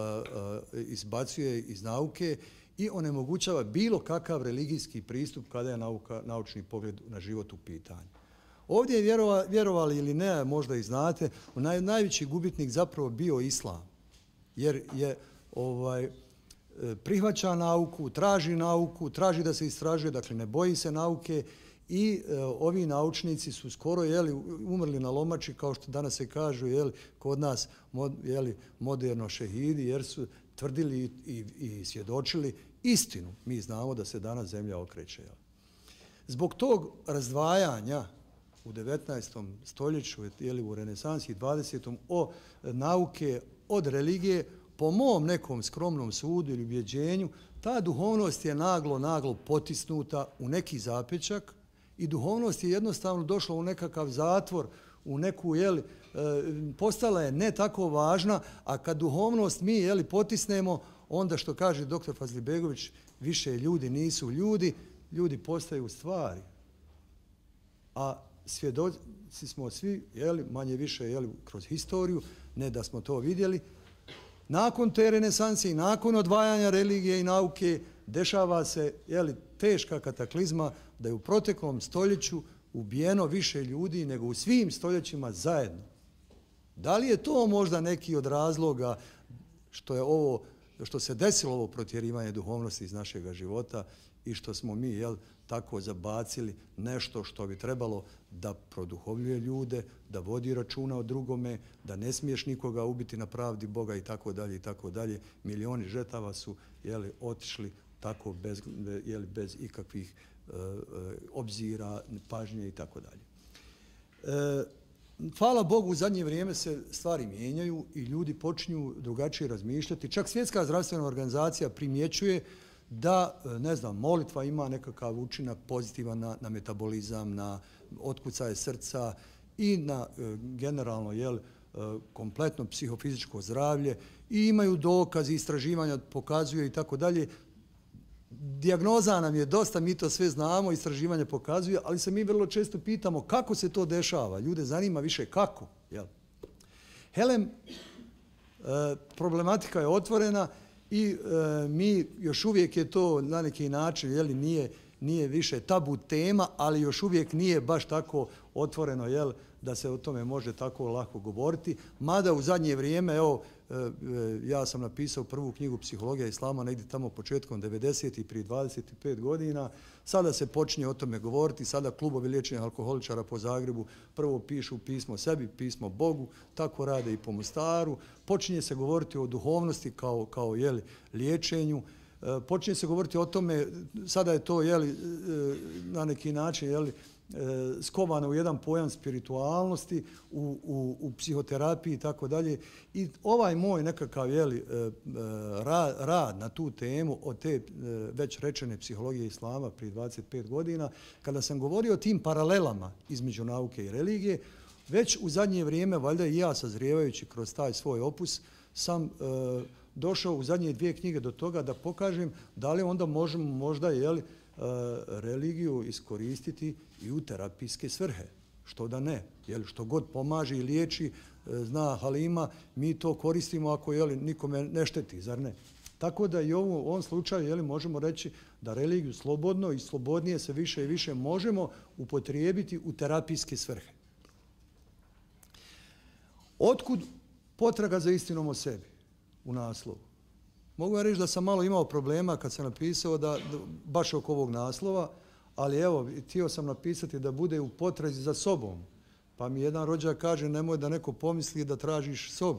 izbacuje iz nauke i onemogućava bilo kakav religijski pristup kada je nauka, naučni pogled na život u pitanju. Ovdje je, vjerova, vjerovali ili ne, možda i znate, naj, najveći gubitnik zapravo bio islam. Jer je ovaj, prihvaća nauku, traži nauku, traži da se istražuje, dakle ne boji se nauke i e, ovi naučnici su skoro jeli, umrli na lomači, kao što danas se kažu, jeli, kod nas mod, jeli, moderno šehidi, jer su tvrdili i, i, i svjedočili istinu. Mi znamo da se danas zemlja okreće. Jeli. Zbog tog razdvajanja u devetnaestom stoljeću ili u renesansi i dvadesetom o nauke od religije, po mom nekom skromnom sudu ili ubjeđenju, ta duhovnost je naglo, naglo potisnuta u neki zapečak i duhovnost je jednostavno došla u nekakav zatvor, u neku, jeli, postala je ne tako važna, a kad duhovnost mi, jeli, potisnemo, onda što kaže doktor Fazlibegović, više ljudi nisu ljudi, ljudi postaju stvari. A svjedoci smo svi, jeli, manje više, jeli, kroz historiju, ne da smo to vidjeli. Nakon te renesanse i nakon odvajanja religije i nauke dešava se, jeli, teška kataklizma da je u proteklom stoljeću ubijeno više ljudi nego u svim stoljećima zajedno. Da li je to možda neki od razloga što je ovo, što se desilo ovo protjerivanje duhovnosti iz našega života i što smo mi, jel, tako zabacili nešto što bi trebalo da produhovljuje ljude, da vodi računa o drugome, da ne smiješ nikoga ubiti na pravdi Boga i tako dalje i tako dalje. Milioni žrtava su, jeli, otišli tako bez, jeli, bez ikakvih e, obzira, pažnje i tako dalje. E, hvala Bogu, u zadnje vrijeme se stvari mijenjaju i ljudi počinju drugačije razmišljati. Čak Svjetska zdravstvena organizacija primjećuje da, ne znam, molitva ima nekakav učinak pozitivan na, na metabolizam, na otkucaje srca i na generalno, jel, kompletno psihofizičko zdravlje i imaju dokazi, istraživanja pokazuju i tako dalje. Dijagnoza nam je dosta, mi to sve znamo, istraživanje pokazuje, ali se mi vrlo često pitamo kako se to dešava. Ljude zanima više kako. Jel? Helem, problematika je otvorena i mi još uvijek je to na neki način, jel, nije, nije više tabu tema, ali još uvijek nije baš tako otvoreno, jel, da se o tome može tako lako govoriti. Mada u zadnje vrijeme, evo, ja sam napisao prvu knjigu Psihologija islama negdje tamo početkom devedesetih, prije dvadeset pet godina. Sada se počinje o tome govoriti, sada klubovi liječenih alkoholičara po Zagrebu prvo pišu pismo sebi, pismo Bogu, tako rade i po Mostaru. Počinje se govoriti o duhovnosti kao, kao jeli, liječenju. Počinje se govoriti o tome, sada je to jeli, na neki način jeli, skovano u jedan pojam spiritualnosti, u, u, u psihoterapiji i tako dalje. I ovaj moj nekakav jeli, rad, rad na tu temu od te već rečene psihologije islama prije dvadeset pet godina, kada sam govorio o tim paralelama između nauke i religije, već u zadnje vrijeme, valjda i ja sazrijevajući kroz taj svoj opus, sam e, došao u zadnje dvije knjige do toga da pokažem da li onda možemo možda jeli, religiju iskoristiti i u terapijske svrhe. Što da ne? Jeli, što god pomaže i liječi, zna Halima, mi to koristimo ako jeli, nikome ne šteti, zar ne? Tako da i u ovom slučaju jeli, možemo reći da religiju slobodno i slobodnije se više i više možemo upotrijebiti u terapijske svrhe. Otkud potraga za istinom o sebi u naslovu? Mogu ja reći da sam malo imao problema kad sam napisao da, da baš oko ovog naslova, ali evo, htio sam napisati da bude u potrazi za sobom. Pa mi jedan rođak kaže, nemoj da neko pomisli da tražiš sobu.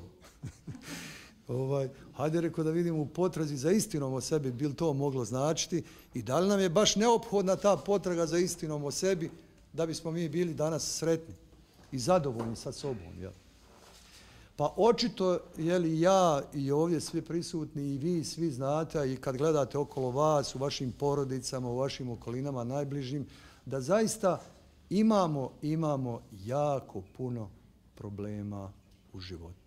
ovaj, hajde rekao da vidimo u potrazi za istinom o sebi, bi li to moglo značiti i da li nam je baš neophodna ta potraga za istinom o sebi da bismo mi bili danas sretni i zadovoljni sa sobom. Jel? Pa očito, jeli, ja i ovdje svi prisutni i vi svi znate i kad gledate okolo vas, u vašim porodicama, u vašim okolinama najbližim, da zaista imamo, imamo jako puno problema u životu.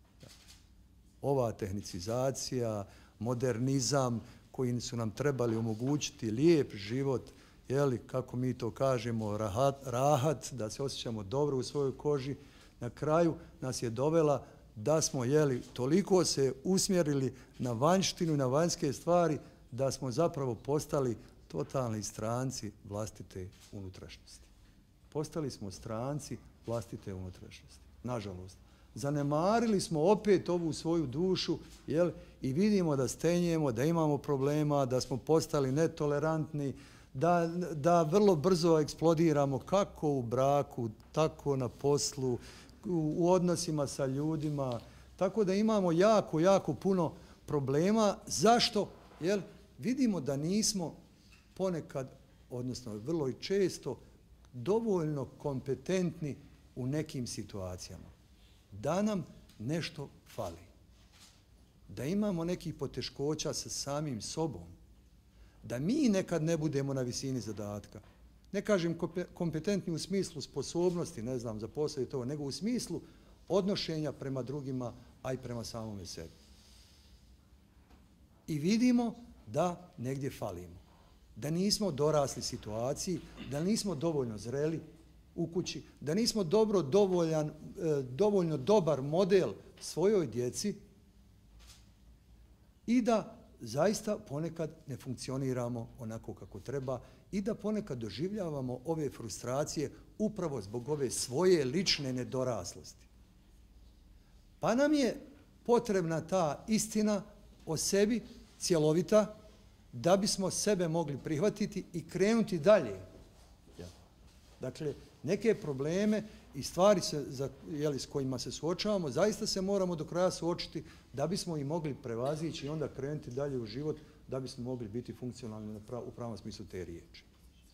Ova tehnicizacija, modernizam koji su nam trebali omogućiti lijep život, jeli, kako mi to kažemo, rahat, rahat, da se osjećamo dobro u svojoj koži, na kraju nas je dovela da smo jeli, toliko se usmjerili na vanjštinu i na vanjske stvari da smo zapravo postali totalni stranci vlastite unutrašnjosti. Postali smo stranci vlastite unutrašnjosti. Nažalost. Zanemarili smo opet ovu svoju dušu jel, i vidimo da stenjemo, da imamo problema, da smo postali netolerantni, da, da vrlo brzo eksplodiramo kako u braku, tako na poslu, u odnosima sa ljudima, tako da imamo jako, jako puno problema. Zašto? Jer vidimo da nismo ponekad, odnosno vrlo i često, dovoljno kompetentni u nekim situacijama. Da nam nešto fali. Da imamo nekih poteškoća sa samim sobom. Da mi nekad ne budemo na visini zadatka. Ne kažem kompetentni u smislu sposobnosti, ne znam, za posao i to, nego u smislu odnošenja prema drugima, a i prema samome sebi. I vidimo da negdje falimo. Da nismo dorasli situaciji, da nismo dovoljno zreli u kući, da nismo dobro, dovoljan, dovoljno dobar model svojoj djeci i da zaista ponekad ne funkcioniramo onako kako treba i da ponekad doživljavamo ove frustracije upravo zbog ove svoje lične nedoraslosti. Pa nam je potrebna ta istina o sebi, cjelovita, da bismo sebe mogli prihvatiti i krenuti dalje. Dakle, neke probleme i stvari se, za, jeli, s kojima se suočavamo, zaista se moramo do kraja suočiti da bismo i mogli prevazići i onda krenuti dalje u život, da bismo mogli biti funkcionalni u pravom smislu te riječi.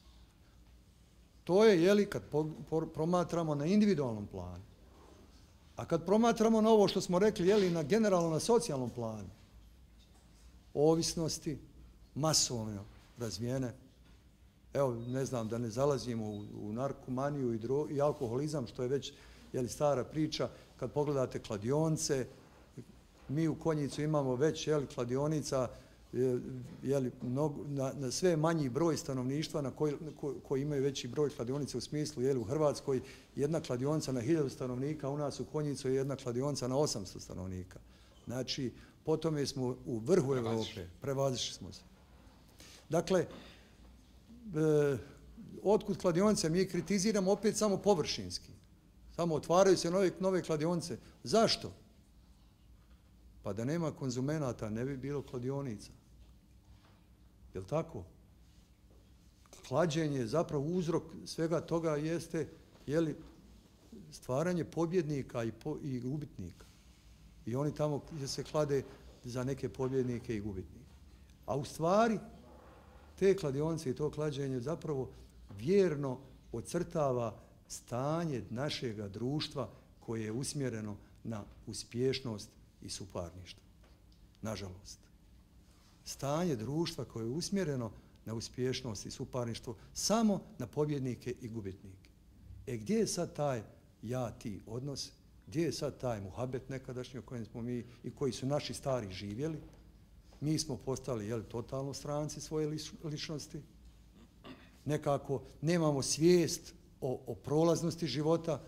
To je, jeli, kad po, po, promatramo na individualnom planu. A kad promatramo na ovo što smo rekli, jeli, na generalno na socijalnom planu, ovisnosti, masovno razvijene. Evo, ne znam, da ne zalazimo u, u narkomaniju i, dro, i alkoholizam, što je već jeli, stara priča. Kad pogledate kladionce, mi u Konjicu imamo već jeli, kladionica, jeli, mnogo, na, na sve manji broj stanovništva na koji, ko, koji imaju veći broj kladionica u smislu, jeli, u Hrvatskoj jedna kladionica na hiljadu stanovnika, u nas u Konjicu je jedna kladionica na osamsto stanovnika. Znači, po tome smo u vrhu Evrope, prevazišli smo se. Dakle, e, otkud kladionice? Mi kritiziramo opet samo površinski. Samo otvaraju se nove, nove kladionice. Zašto? Pa da nema konzumenata ne bi bilo kladionica. Je li tako? Klađenje, zapravo uzrok svega toga jeste jeli, stvaranje pobjednika i, po, i gubitnika. I oni tamo gdje se klade za neke pobjednike i gubitnike. A u stvari, te kladionice i to klađenje zapravo vjerno ocrtava stanje našega društva koje je usmjereno na uspješnost i suparništvo. Nažalost. Stanje društva koje je usmjereno na uspješnost i suparništvo samo na pobjednike i gubitnike. E gdje je sad taj ja-ti odnos? Gdje je sad taj muhabet nekadašnji o kojem smo mi i koji su naši stari živjeli? Mi smo postali jeli, totalno stranci svoje liš, ličnosti. Nekako nemamo svijest o, o prolaznosti života,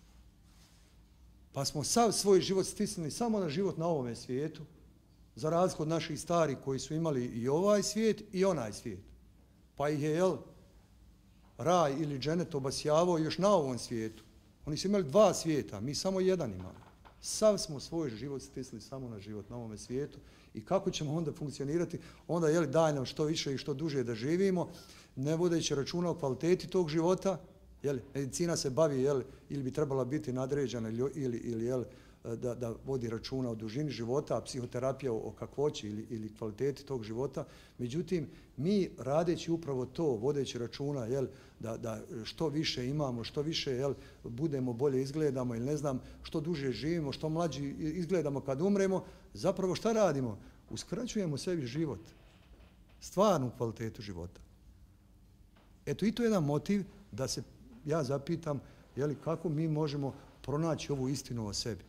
pa smo sav svoj život stisnuli samo na život na ovome svijetu, za razliku od naših starih koji su imali i ovaj svijet i onaj svijet. Pa ih je, jel, raj ili dženet obasjavao još na ovom svijetu. Oni su imali dva svijeta, mi samo jedan imamo. Sav smo svoj život stisli samo na život na ovome svijetu i kako ćemo onda funkcionirati? Onda, jel, daj nam što više i što duže da živimo, ne vodeći računa o kvaliteti tog života. Jel, medicina se bavi, jel, ili bi trebala biti nadređena ili, ili, ili jel, da, da vodi računa o dužini života, a psihoterapija o kakvoći ili, ili kvaliteti tog života. Međutim, mi radeći upravo to, vodeći računa jel, da, da što više imamo, što više jel, budemo bolje izgledamo ili ne znam, što duže živimo, što mlađi izgledamo kad umremo, zapravo šta radimo? Uskraćujemo sebi život, stvarnu kvalitetu života. Eto, i to je jedan motiv da se ja zapitam jeli, kako mi možemo pronaći ovu istinu o sebi.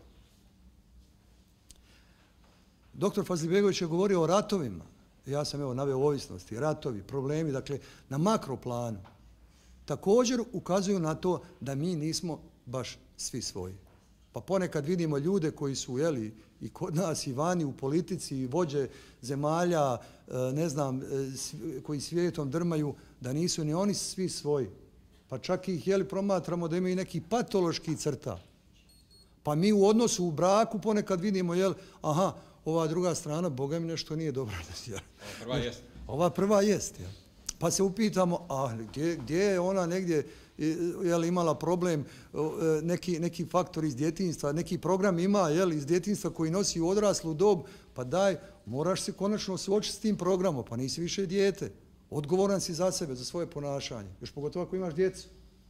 Doktor Fazlibegović je govorio o ratovima. Ja sam evo naveo ovisnosti, ratovi, problemi, dakle, na makroplanu. Također ukazuju na to da mi nismo baš svi svoji. Pa ponekad vidimo ljude koji su jeli, i kod nas i vani u politici i vođe zemalja, ne znam, koji svijetom drmaju, da nisu ni oni svi svoji. Pa čak ih jeli, promatramo da imaju neki patološki crta. Pa mi u odnosu u braku ponekad vidimo, jel, aha, ova druga strana, Boga mi nešto nije dobro. Ova prva jest. Ova prva jest, jel. Pa se upitamo, a gdje, gdje je ona negdje jel, imala problem, neki, neki faktor iz djetinjstva, neki program ima jel, iz djetinjstva koji nosi u odraslu dob, pa daj, moraš se konačno suočiti s tim programom, pa nisi više dijete. Odgovoran si za sebe, za svoje ponašanje. Još pogotovo ako imaš djecu.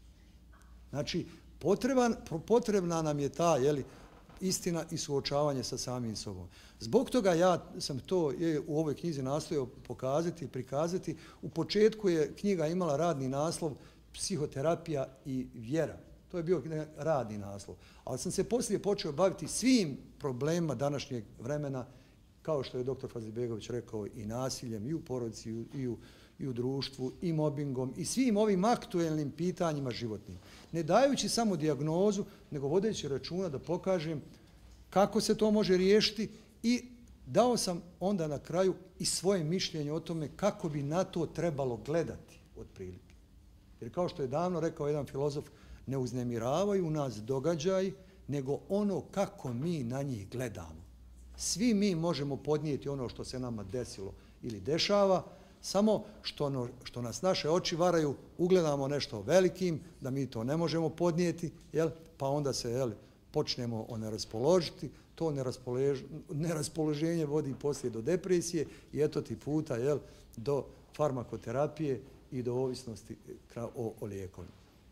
Znači, potreban, potrebna nam je ta jeli, istina i suočavanje sa samim sobom. Zbog toga ja sam to je, u ovoj knjizi nastojao pokazati, prikazati. U početku je knjiga imala radni naslov Psihoterapija i vjera. To je bio radni naslov. Ali sam se poslije počeo baviti svim problemima današnjeg vremena, kao što je doktor Fazlibegović rekao, i nasiljem, i u porodici, i u, i u društvu, i mobingom, i svim ovim aktuelnim pitanjima životnim. Ne dajući samo dijagnozu, nego vodeći računa da pokažem kako se to može riješiti i dao sam onda na kraju i svoje mišljenje o tome kako bi na to trebalo gledati otprilike. Jer kao što je davno rekao jedan filozof, ne uznemiravaju nas događaji, nego ono kako mi na njih gledamo. Svi mi možemo podnijeti ono što se nama desilo ili dešava, samo što, no, što nas naše oči varaju, ugledamo nešto velikim, da mi to ne možemo podnijeti, jel? Pa onda se jel, počnemo oneraspoložiti, to neraspolož, neraspoloženje vodi poslije do depresije i eto ti puta jel, do farmakoterapije i do ovisnosti o, o lijekovima.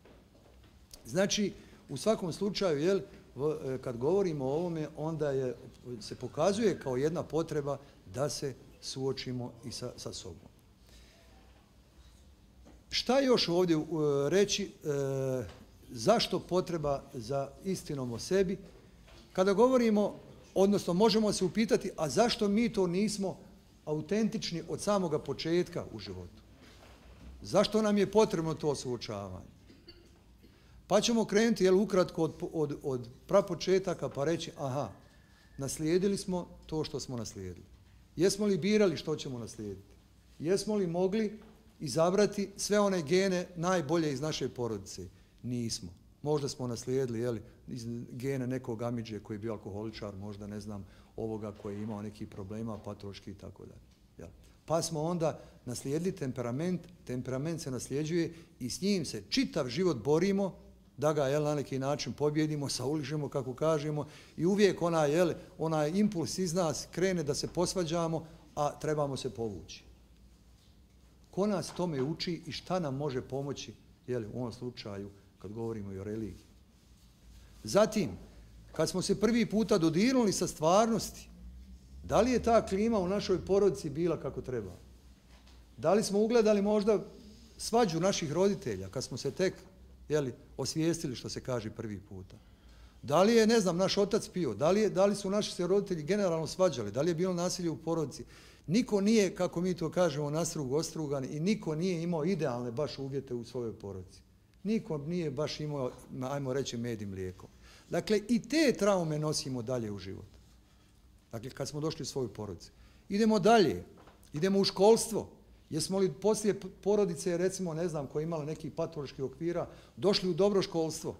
Znači, u svakom slučaju, jel, kad govorimo o ovome, onda je, se pokazuje kao jedna potreba da se suočimo i sa, sa sobom. šta još ovdje uh, reći, uh, zašto potreba za istinom o sebi? Kada govorimo, odnosno možemo se upitati, a zašto mi to nismo autentični od samoga početka u životu? Zašto nam je potrebno to suočavanje? Pa ćemo krenuti, jel, ukratko od, od, od prapočetaka pa reći, aha, naslijedili smo to što smo naslijedili. Jesmo li birali što ćemo naslijediti? Jesmo li mogli izabrati sve one gene najbolje iz naše porodice? Nismo. Možda smo naslijedili, jel, iz gene nekog amidže koji je bio alkoholičar, možda ne znam ovoga koji je imao nekih problema, patološki i tako dalje. Pa smo onda naslijedili temperament, temperament se nasljeđuje i s njim se čitav život borimo da ga, jel, na neki način pobjedimo, sauližemo, kako kažemo, i uvijek onaj, jel, onaj impuls iz nas krene da se posvađamo, a trebamo se povući. Ko nas tome uči i šta nam može pomoći, jel, u ovom slučaju, kad govorimo i o religiji? Zatim, kad smo se prvi puta dodirnuli sa stvarnosti, da li je ta klima u našoj porodici bila kako treba? Da li smo ugledali možda svađu naših roditelja kad smo se tek, jeli, osvijestili, što se kaže, prvi puta? Da li je, ne znam, naš otac pio? Da li, je, da li su naši se roditelji generalno svađali? Da li je bilo nasilje u porodici? Niko nije, kako mi to kažemo, nastrug ostrugan i niko nije imao idealne baš uvjete u svojoj porodici. Niko nije baš imao, ajmo reći, med i mlijeko. Dakle, i te traume nosimo dalje u život. Dakle, kad smo došli u svoju porodicu. Idemo dalje. Idemo u školstvo. Jesmo li poslije porodice, recimo, ne znam, koja je imala nekih patoloških okvira, došli u dobro školstvo?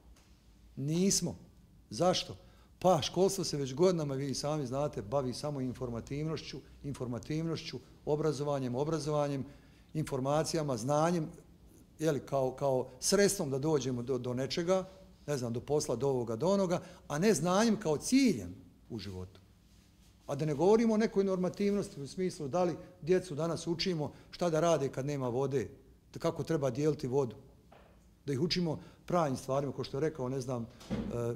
Nismo. Zašto? Pa, školstvo se već godinama, vi sami znate, bavi samo informativnošću, informativnošću, obrazovanjem, obrazovanjem, informacijama, znanjem, jeli, kao, kao sredstvom da dođemo do, do nečega, ne znam, do posla, do ovoga, do onoga, a ne znanjem kao ciljem u životu. A da ne govorimo o nekoj normativnosti u smislu da li djecu danas učimo šta da rade kad nema vode, kako treba dijeliti vodu. Da ih učimo pravim stvarima, kao što je rekao, ne znam, uh,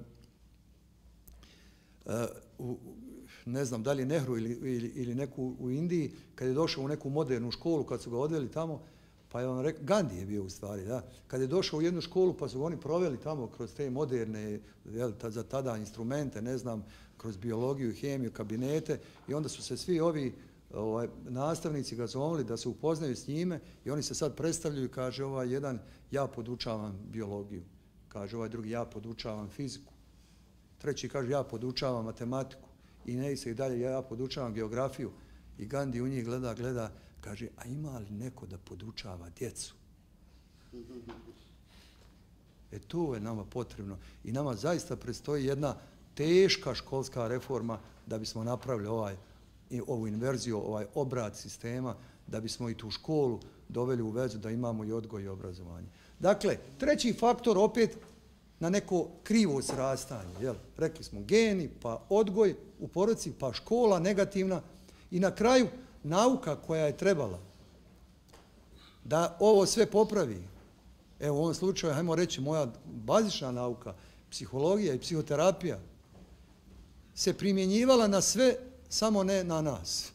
uh, u, ne znam da li je Nehru ili, ili, ili neku u Indiji, kad je došao u neku modernu školu, kad su ga odveli tamo, pa je on rekao, Gandhi je bio u stvari, da, kad je došao u jednu školu pa su ga oni proveli tamo kroz te moderne, jel, za tada instrumente, ne znam, kroz biologiju, hemiju, kabinete, i onda su se svi ovi ovaj, nastavnici ga zovali da se upoznaju s njime i oni se sad predstavljaju, kaže ovaj jedan, ja podučavam biologiju, kaže ovaj drugi, ja podučavam fiziku, treći kaže, ja podučavam matematiku, i ne se i dalje, ja podučavam geografiju, i Gandhi u njih gleda, gleda, kaže, a ima li neko da podučava djecu? E to je nama potrebno i nama zaista predstoji jedna teška školska reforma da bismo napravili ovaj, ovu inverziju, ovaj obrat sistema, da bismo i tu školu doveli u vezu da imamo i odgoj i obrazovanje. Dakle, treći faktor opet na neko krivo srastanje. Jel? Rekli smo geni, pa odgoj u porodici, pa škola negativna i na kraju nauka koja je trebala da ovo sve popravi. Evo u ovom slučaju, hajmo reći, moja bazična nauka, psihologija i psihoterapija, se primjenjivala na sve, samo ne na nas.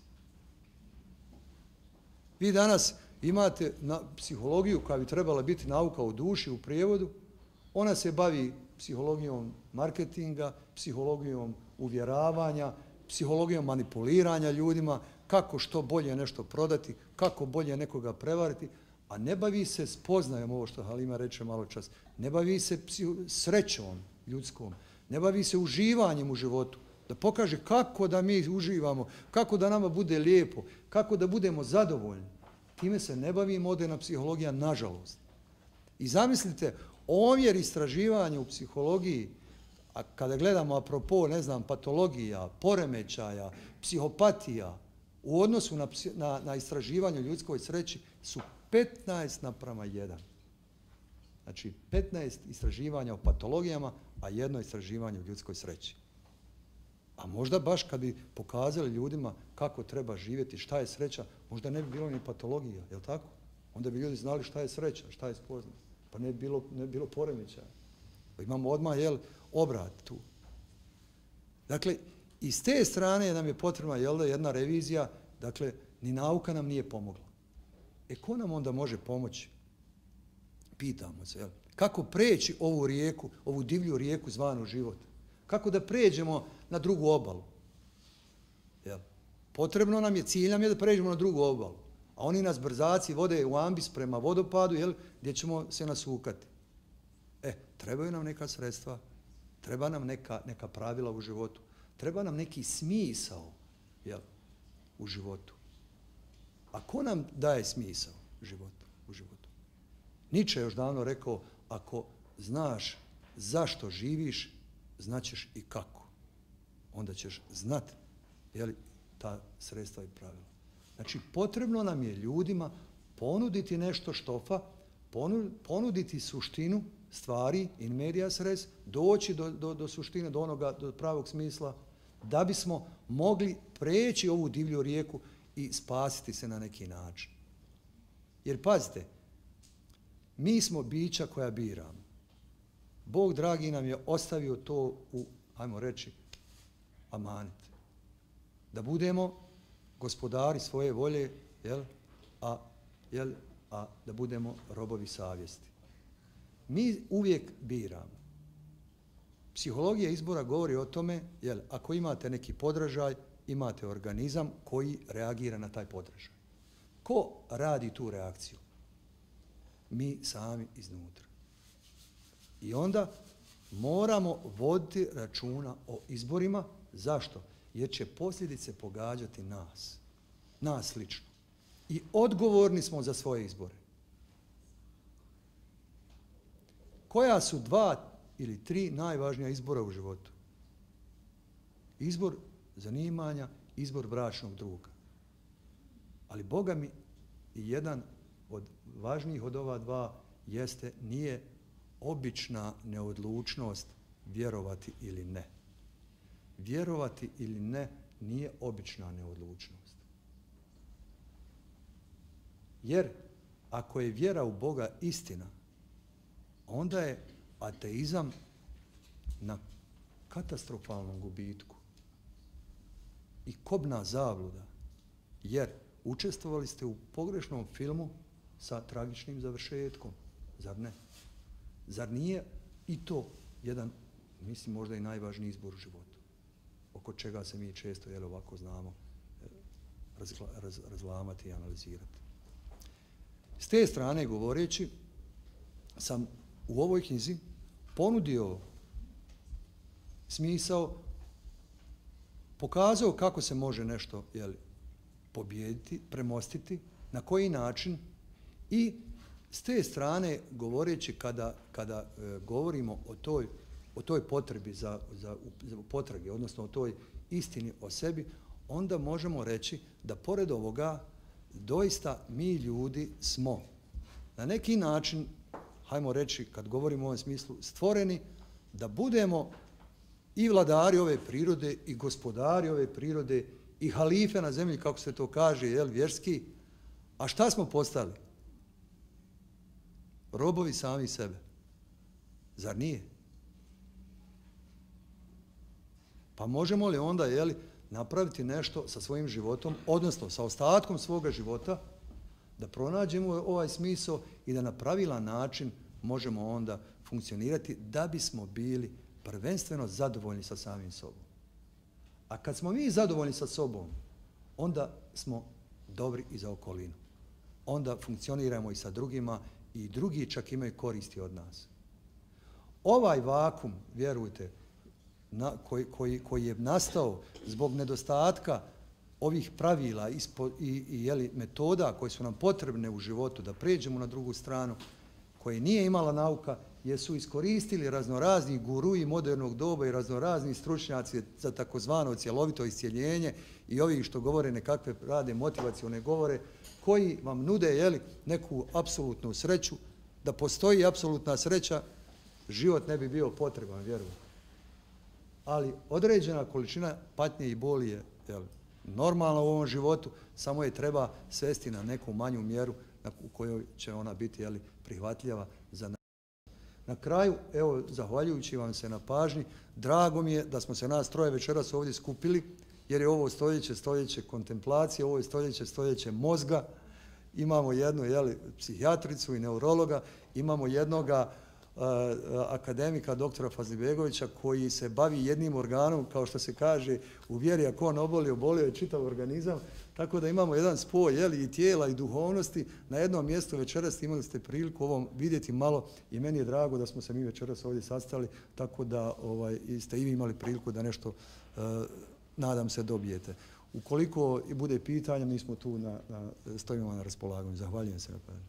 Vi danas imate na psihologiju koja bi trebala biti nauka o duši u prijevodu, ona se bavi psihologijom marketinga, psihologijom uvjeravanja, psihologijom manipuliranja ljudima, kako što bolje nešto prodati, kako bolje nekoga prevariti, a ne bavi se spoznajom, ovo što Halima reče malo čas, ne bavi se srećom ljudskom, ne bavi se uživanjem u životu, da pokaže kako da mi uživamo, kako da nama bude lijepo, kako da budemo zadovoljni. Time se ne bavi moderna psihologija, nažalost. I zamislite, omjer istraživanja u psihologiji, a kada gledamo apropo, ne znam, patologija, poremećaja, psihopatija, u odnosu na, na, na istraživanje ljudskoj sreći su petnaest naprama jedan. Znači, petnaest istraživanja o patologijama, a jedno istraživanje o ljudskoj sreći. A možda baš kad bi pokazali ljudima kako treba živjeti, šta je sreća, možda ne bi bilo ni patologija, je li tako? Onda bi ljudi znali šta je sreća, šta je spoznat. Pa ne bi bilo, ne bi bilo poremećaja. Pa imamo odmah, jel, obrat tu. Dakle, i s te strane nam je potrebna, jel da, jedna revizija, dakle, ni nauka nam nije pomogla. E, ko nam onda može pomoći? pitamo se, jel? Kako preći ovu rijeku, ovu divlju rijeku zvanu život? Kako da pređemo na drugu obalu? Jel? Potrebno nam je, cilj nam je da pređemo na drugu obalu. A oni nas brzaci vode u ambis prema vodopadu, jel? Gdje ćemo se nasukati. E, trebaju nam neka sredstva, treba nam neka, neka pravila u životu, treba nam neki smisao, jel? U životu. A ko nam daje smisao u životu? U životu? Nietzsche je još davno rekao, ako znaš zašto živiš, znaćeš i kako. Onda ćeš znati, jel, ta sredstva i pravila. Znači, potrebno nam je ljudima ponuditi nešto štofa, ponuditi suštinu stvari, in medias res, doći do, do, do suštine, do onoga, do pravog smisla, da bismo mogli preći ovu divlju rijeku i spasiti se na neki način. Jer pazite, mi smo bića koja biramo. Bog dragi nam je ostavio to u, ajmo reći, amanet. Da budemo gospodari svoje volje, jel? A, jel? A da budemo robovi savjesti. Mi uvijek biramo. Psihologija izbora govori o tome, jel, ako imate neki podražaj, imate organizam koji reagira na taj podražaj. Ko radi tu reakciju? Mi sami iznutra. I onda moramo voditi računa o izborima. Zašto? Jer će posljedice pogađati nas. Nas lično. I odgovorni smo za svoje izbore. Koja su dva ili tri najvažnija izbora u životu? Izbor zanimanja, izbor bračnog druga. Ali Boga mi i jedan od važnijih od ova dva jeste, nije obična neodlučnost vjerovati ili ne. Vjerovati ili ne nije obična neodlučnost. Jer ako je vjera u Boga istina, onda je ateizam na katastrofalnom gubitku i kobna zabluda, jer učestvovali ste u pogrešnom filmu sa tragičnim završetkom, zar ne? Zar nije i to jedan, mislim, možda i najvažniji izbor u životu, oko čega se mi često, jel, ovako znamo razla, raz, razlamati i analizirati. S te strane govoreći, sam u ovoj knjizi ponudio smisao, pokazao kako se može nešto, jel, pobijediti, premostiti, na koji način, i s te strane govoreći kada, kada e, govorimo o toj, o toj potrebi za, za, za potrage, odnosno o toj istini o sebi, onda možemo reći da pored ovoga doista mi ljudi smo na neki način, hajmo reći, kad govorimo u ovom smislu, stvoreni da budemo i vladari ove prirode i gospodari ove prirode i halife na zemlji, kako se to kaže, jel, vjerski. A šta smo postali? Robovi sami sebe. Zar nije? Pa možemo li onda, jel, napraviti nešto sa svojim životom, odnosno sa ostatkom svoga života, da pronađemo ovaj smisao i da na pravilan način možemo onda funkcionirati da bismo bili prvenstveno zadovoljni sa samim sobom. A kad smo mi zadovoljni sa sobom, onda smo dobri i za okolinu. Onda funkcioniramo i sa drugima i drugi čak imaju koristi od nas. Ovaj vakum, vjerujte, na, koji, koji, koji je nastao zbog nedostatka ovih pravila ispo, i, i jeli, metoda koje su nam potrebne u životu da pređemo na drugu stranu, koje nije imala nauka, jer su iskoristili raznorazni guruji modernog doba i raznorazni stručnjaci za takozvano cjelovito iscijeljenje i ovi što govore nekakve rade motivacione govore, koji vam nude, jeli, neku apsolutnu sreću. Da postoji apsolutna sreća, život ne bi bio potreban, vjerujem. Ali određena količina patnje i boli je, jeli, normalna u ovom životu, samo je treba svesti na neku manju mjeru u kojoj će ona biti, jeli, prihvatljiva za nas. Na kraju, evo, zahvaljujući vam se na pažnji, drago mi je da smo se nas troje večeras ovdje skupili, jer je ovo stoljeće, stoljeće kontemplacije, ovo je stoljeće, stoljeće mozga, imamo jednu jeli, psihijatricu i neurologa, imamo jednoga uh, akademika doktora Fazlibegovića koji se bavi jednim organom, kao što se kaže u vjeri, ako on oboli, obolio je čitav organizam, tako da imamo jedan spoj jeli, i tijela i duhovnosti na jednom mjestu. Večeras imali ste priliku ovom vidjeti malo i meni je drago da smo se mi večeras ovdje sastali, tako da ovaj, ste i vi imali priliku da nešto, uh, nadam se, dobijete. Ukoliko i bude pitanja, mi smo tu, na, na, stojimo na raspolaganju. Zahvaljujem se na pažnju.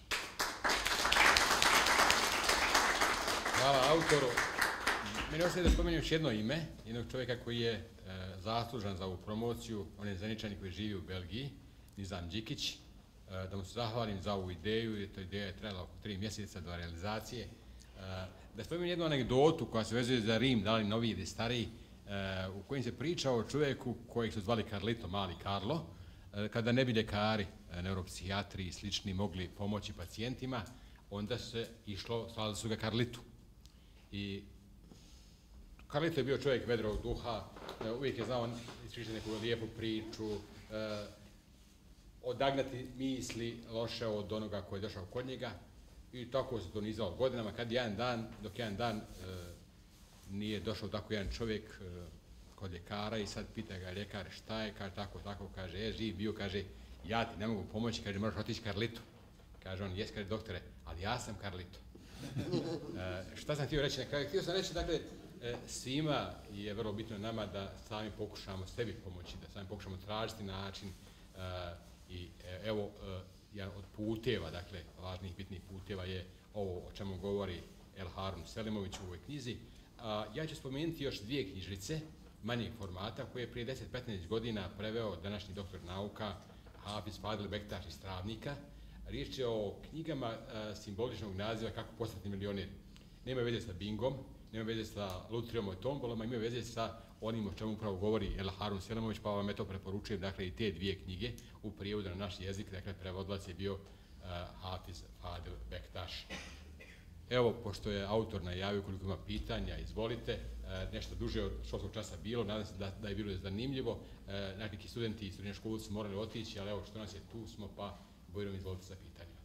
Hvala autoru. Meni ostaje da spomenem još jedno ime, jednog čovjeka koji je e, zaslužan za ovu promociju, on je Zeničanin koji živi u Belgiji, Nizam Đikić, e, da mu se zahvalim za ovu ideju, jer to ideja je trebala oko tri mjeseca do realizacije. E, da spomenem jednu anegdotu koja se vezuje za Rim, da li novi ili stariji, e, u kojem se priča o čovjeku kojeg su zvali Carlito, mali Carlo, e, kada ne bi ljekari, e, neuropsihijatri i slični mogli pomoći pacijentima, onda se išlo, zvali su ga Carlitu. I Carlito je bio čovjek vedrog duha, uvijek je znao ispričati neku lijepu priču, eh, odagnati misli loše od onoga koji je došao kod njega i tako se to nizao godinama, kad jedan dan, dok jedan dan eh, nije došao tako jedan čovjek eh, kod ljekara i sad pita ga ljekar šta je, kaže tako, tako, kaže, je živ bio, kaže, ja ti ne mogu pomoći, kaže, moraš otići Carlitu. Kaže on, jes, kaže, doktore, ali ja sam Carlito. E, šta sam htio reći na kraju? Htio sam reći, dakle, e, svima je vrlo bitno nama da sami pokušamo sebi pomoći, da sami pokušamo tražiti način e, i e, evo, e, jedan od puteva, dakle, važnih, bitnih puteva je ovo o čemu govori El Harun Selimović u ovoj knjizi. A, ja ću spomenuti još dvije knjižnice manjeg formata koje je prije deset do petnaest godina preveo današnji doktor nauka Hafiz Fadil Bektaš iz Travnika. Riječ je o knjigama a, simboličnog naziva Kako postati milioner. Nema veze sa bingom, nema veze sa lutrijom i tombolama, ima veze sa onim o čemu upravo govori El Harun Selimović, pa vam to preporučujem, dakle, i te dvije knjige u prijevodu na naš jezik, dakle, prevodilac je bio uh, Hafiz Fadil Bektaš. Evo, pošto je autor najavio, koliko ima pitanja, izvolite, uh, nešto duže od školskog časa bilo, nadam se da, da je bilo zanimljivo, uh, neki studenti i srednjoškolci su morali otići, ali evo što nas je tu smo, pa Bojrom, izvolite sa pitanjima.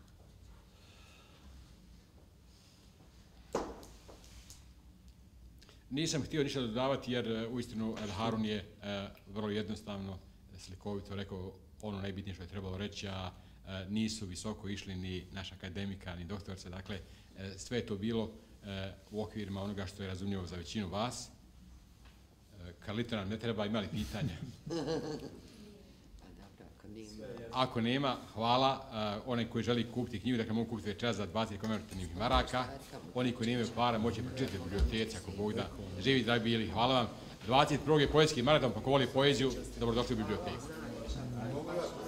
Nisam htio ništa dodavati jer uistinu El Harun je e, vrlo jednostavno, slikovito rekao ono najbitnije što je trebalo reći, a e, nisu visoko išli ni naš akademika, ni doktorca, dakle e, sve je to bilo e, u okvirima onoga što je razumljivo za većinu vas. E, Carlito nam ne treba, imali pitanja? Ako nema, hvala. Uh, onaj koji želi kupiti knjigu, dakle mogu kupiti večeras za dvadeset komercijalnih maraka. Oni koji nemaju para moće pročitati u biblioteci, ako Bog da živi, dragi bili. Hvala vam. dvadeset prvog je poetski maraton, pa ko voli poeziju, dobrodošli u biblioteku.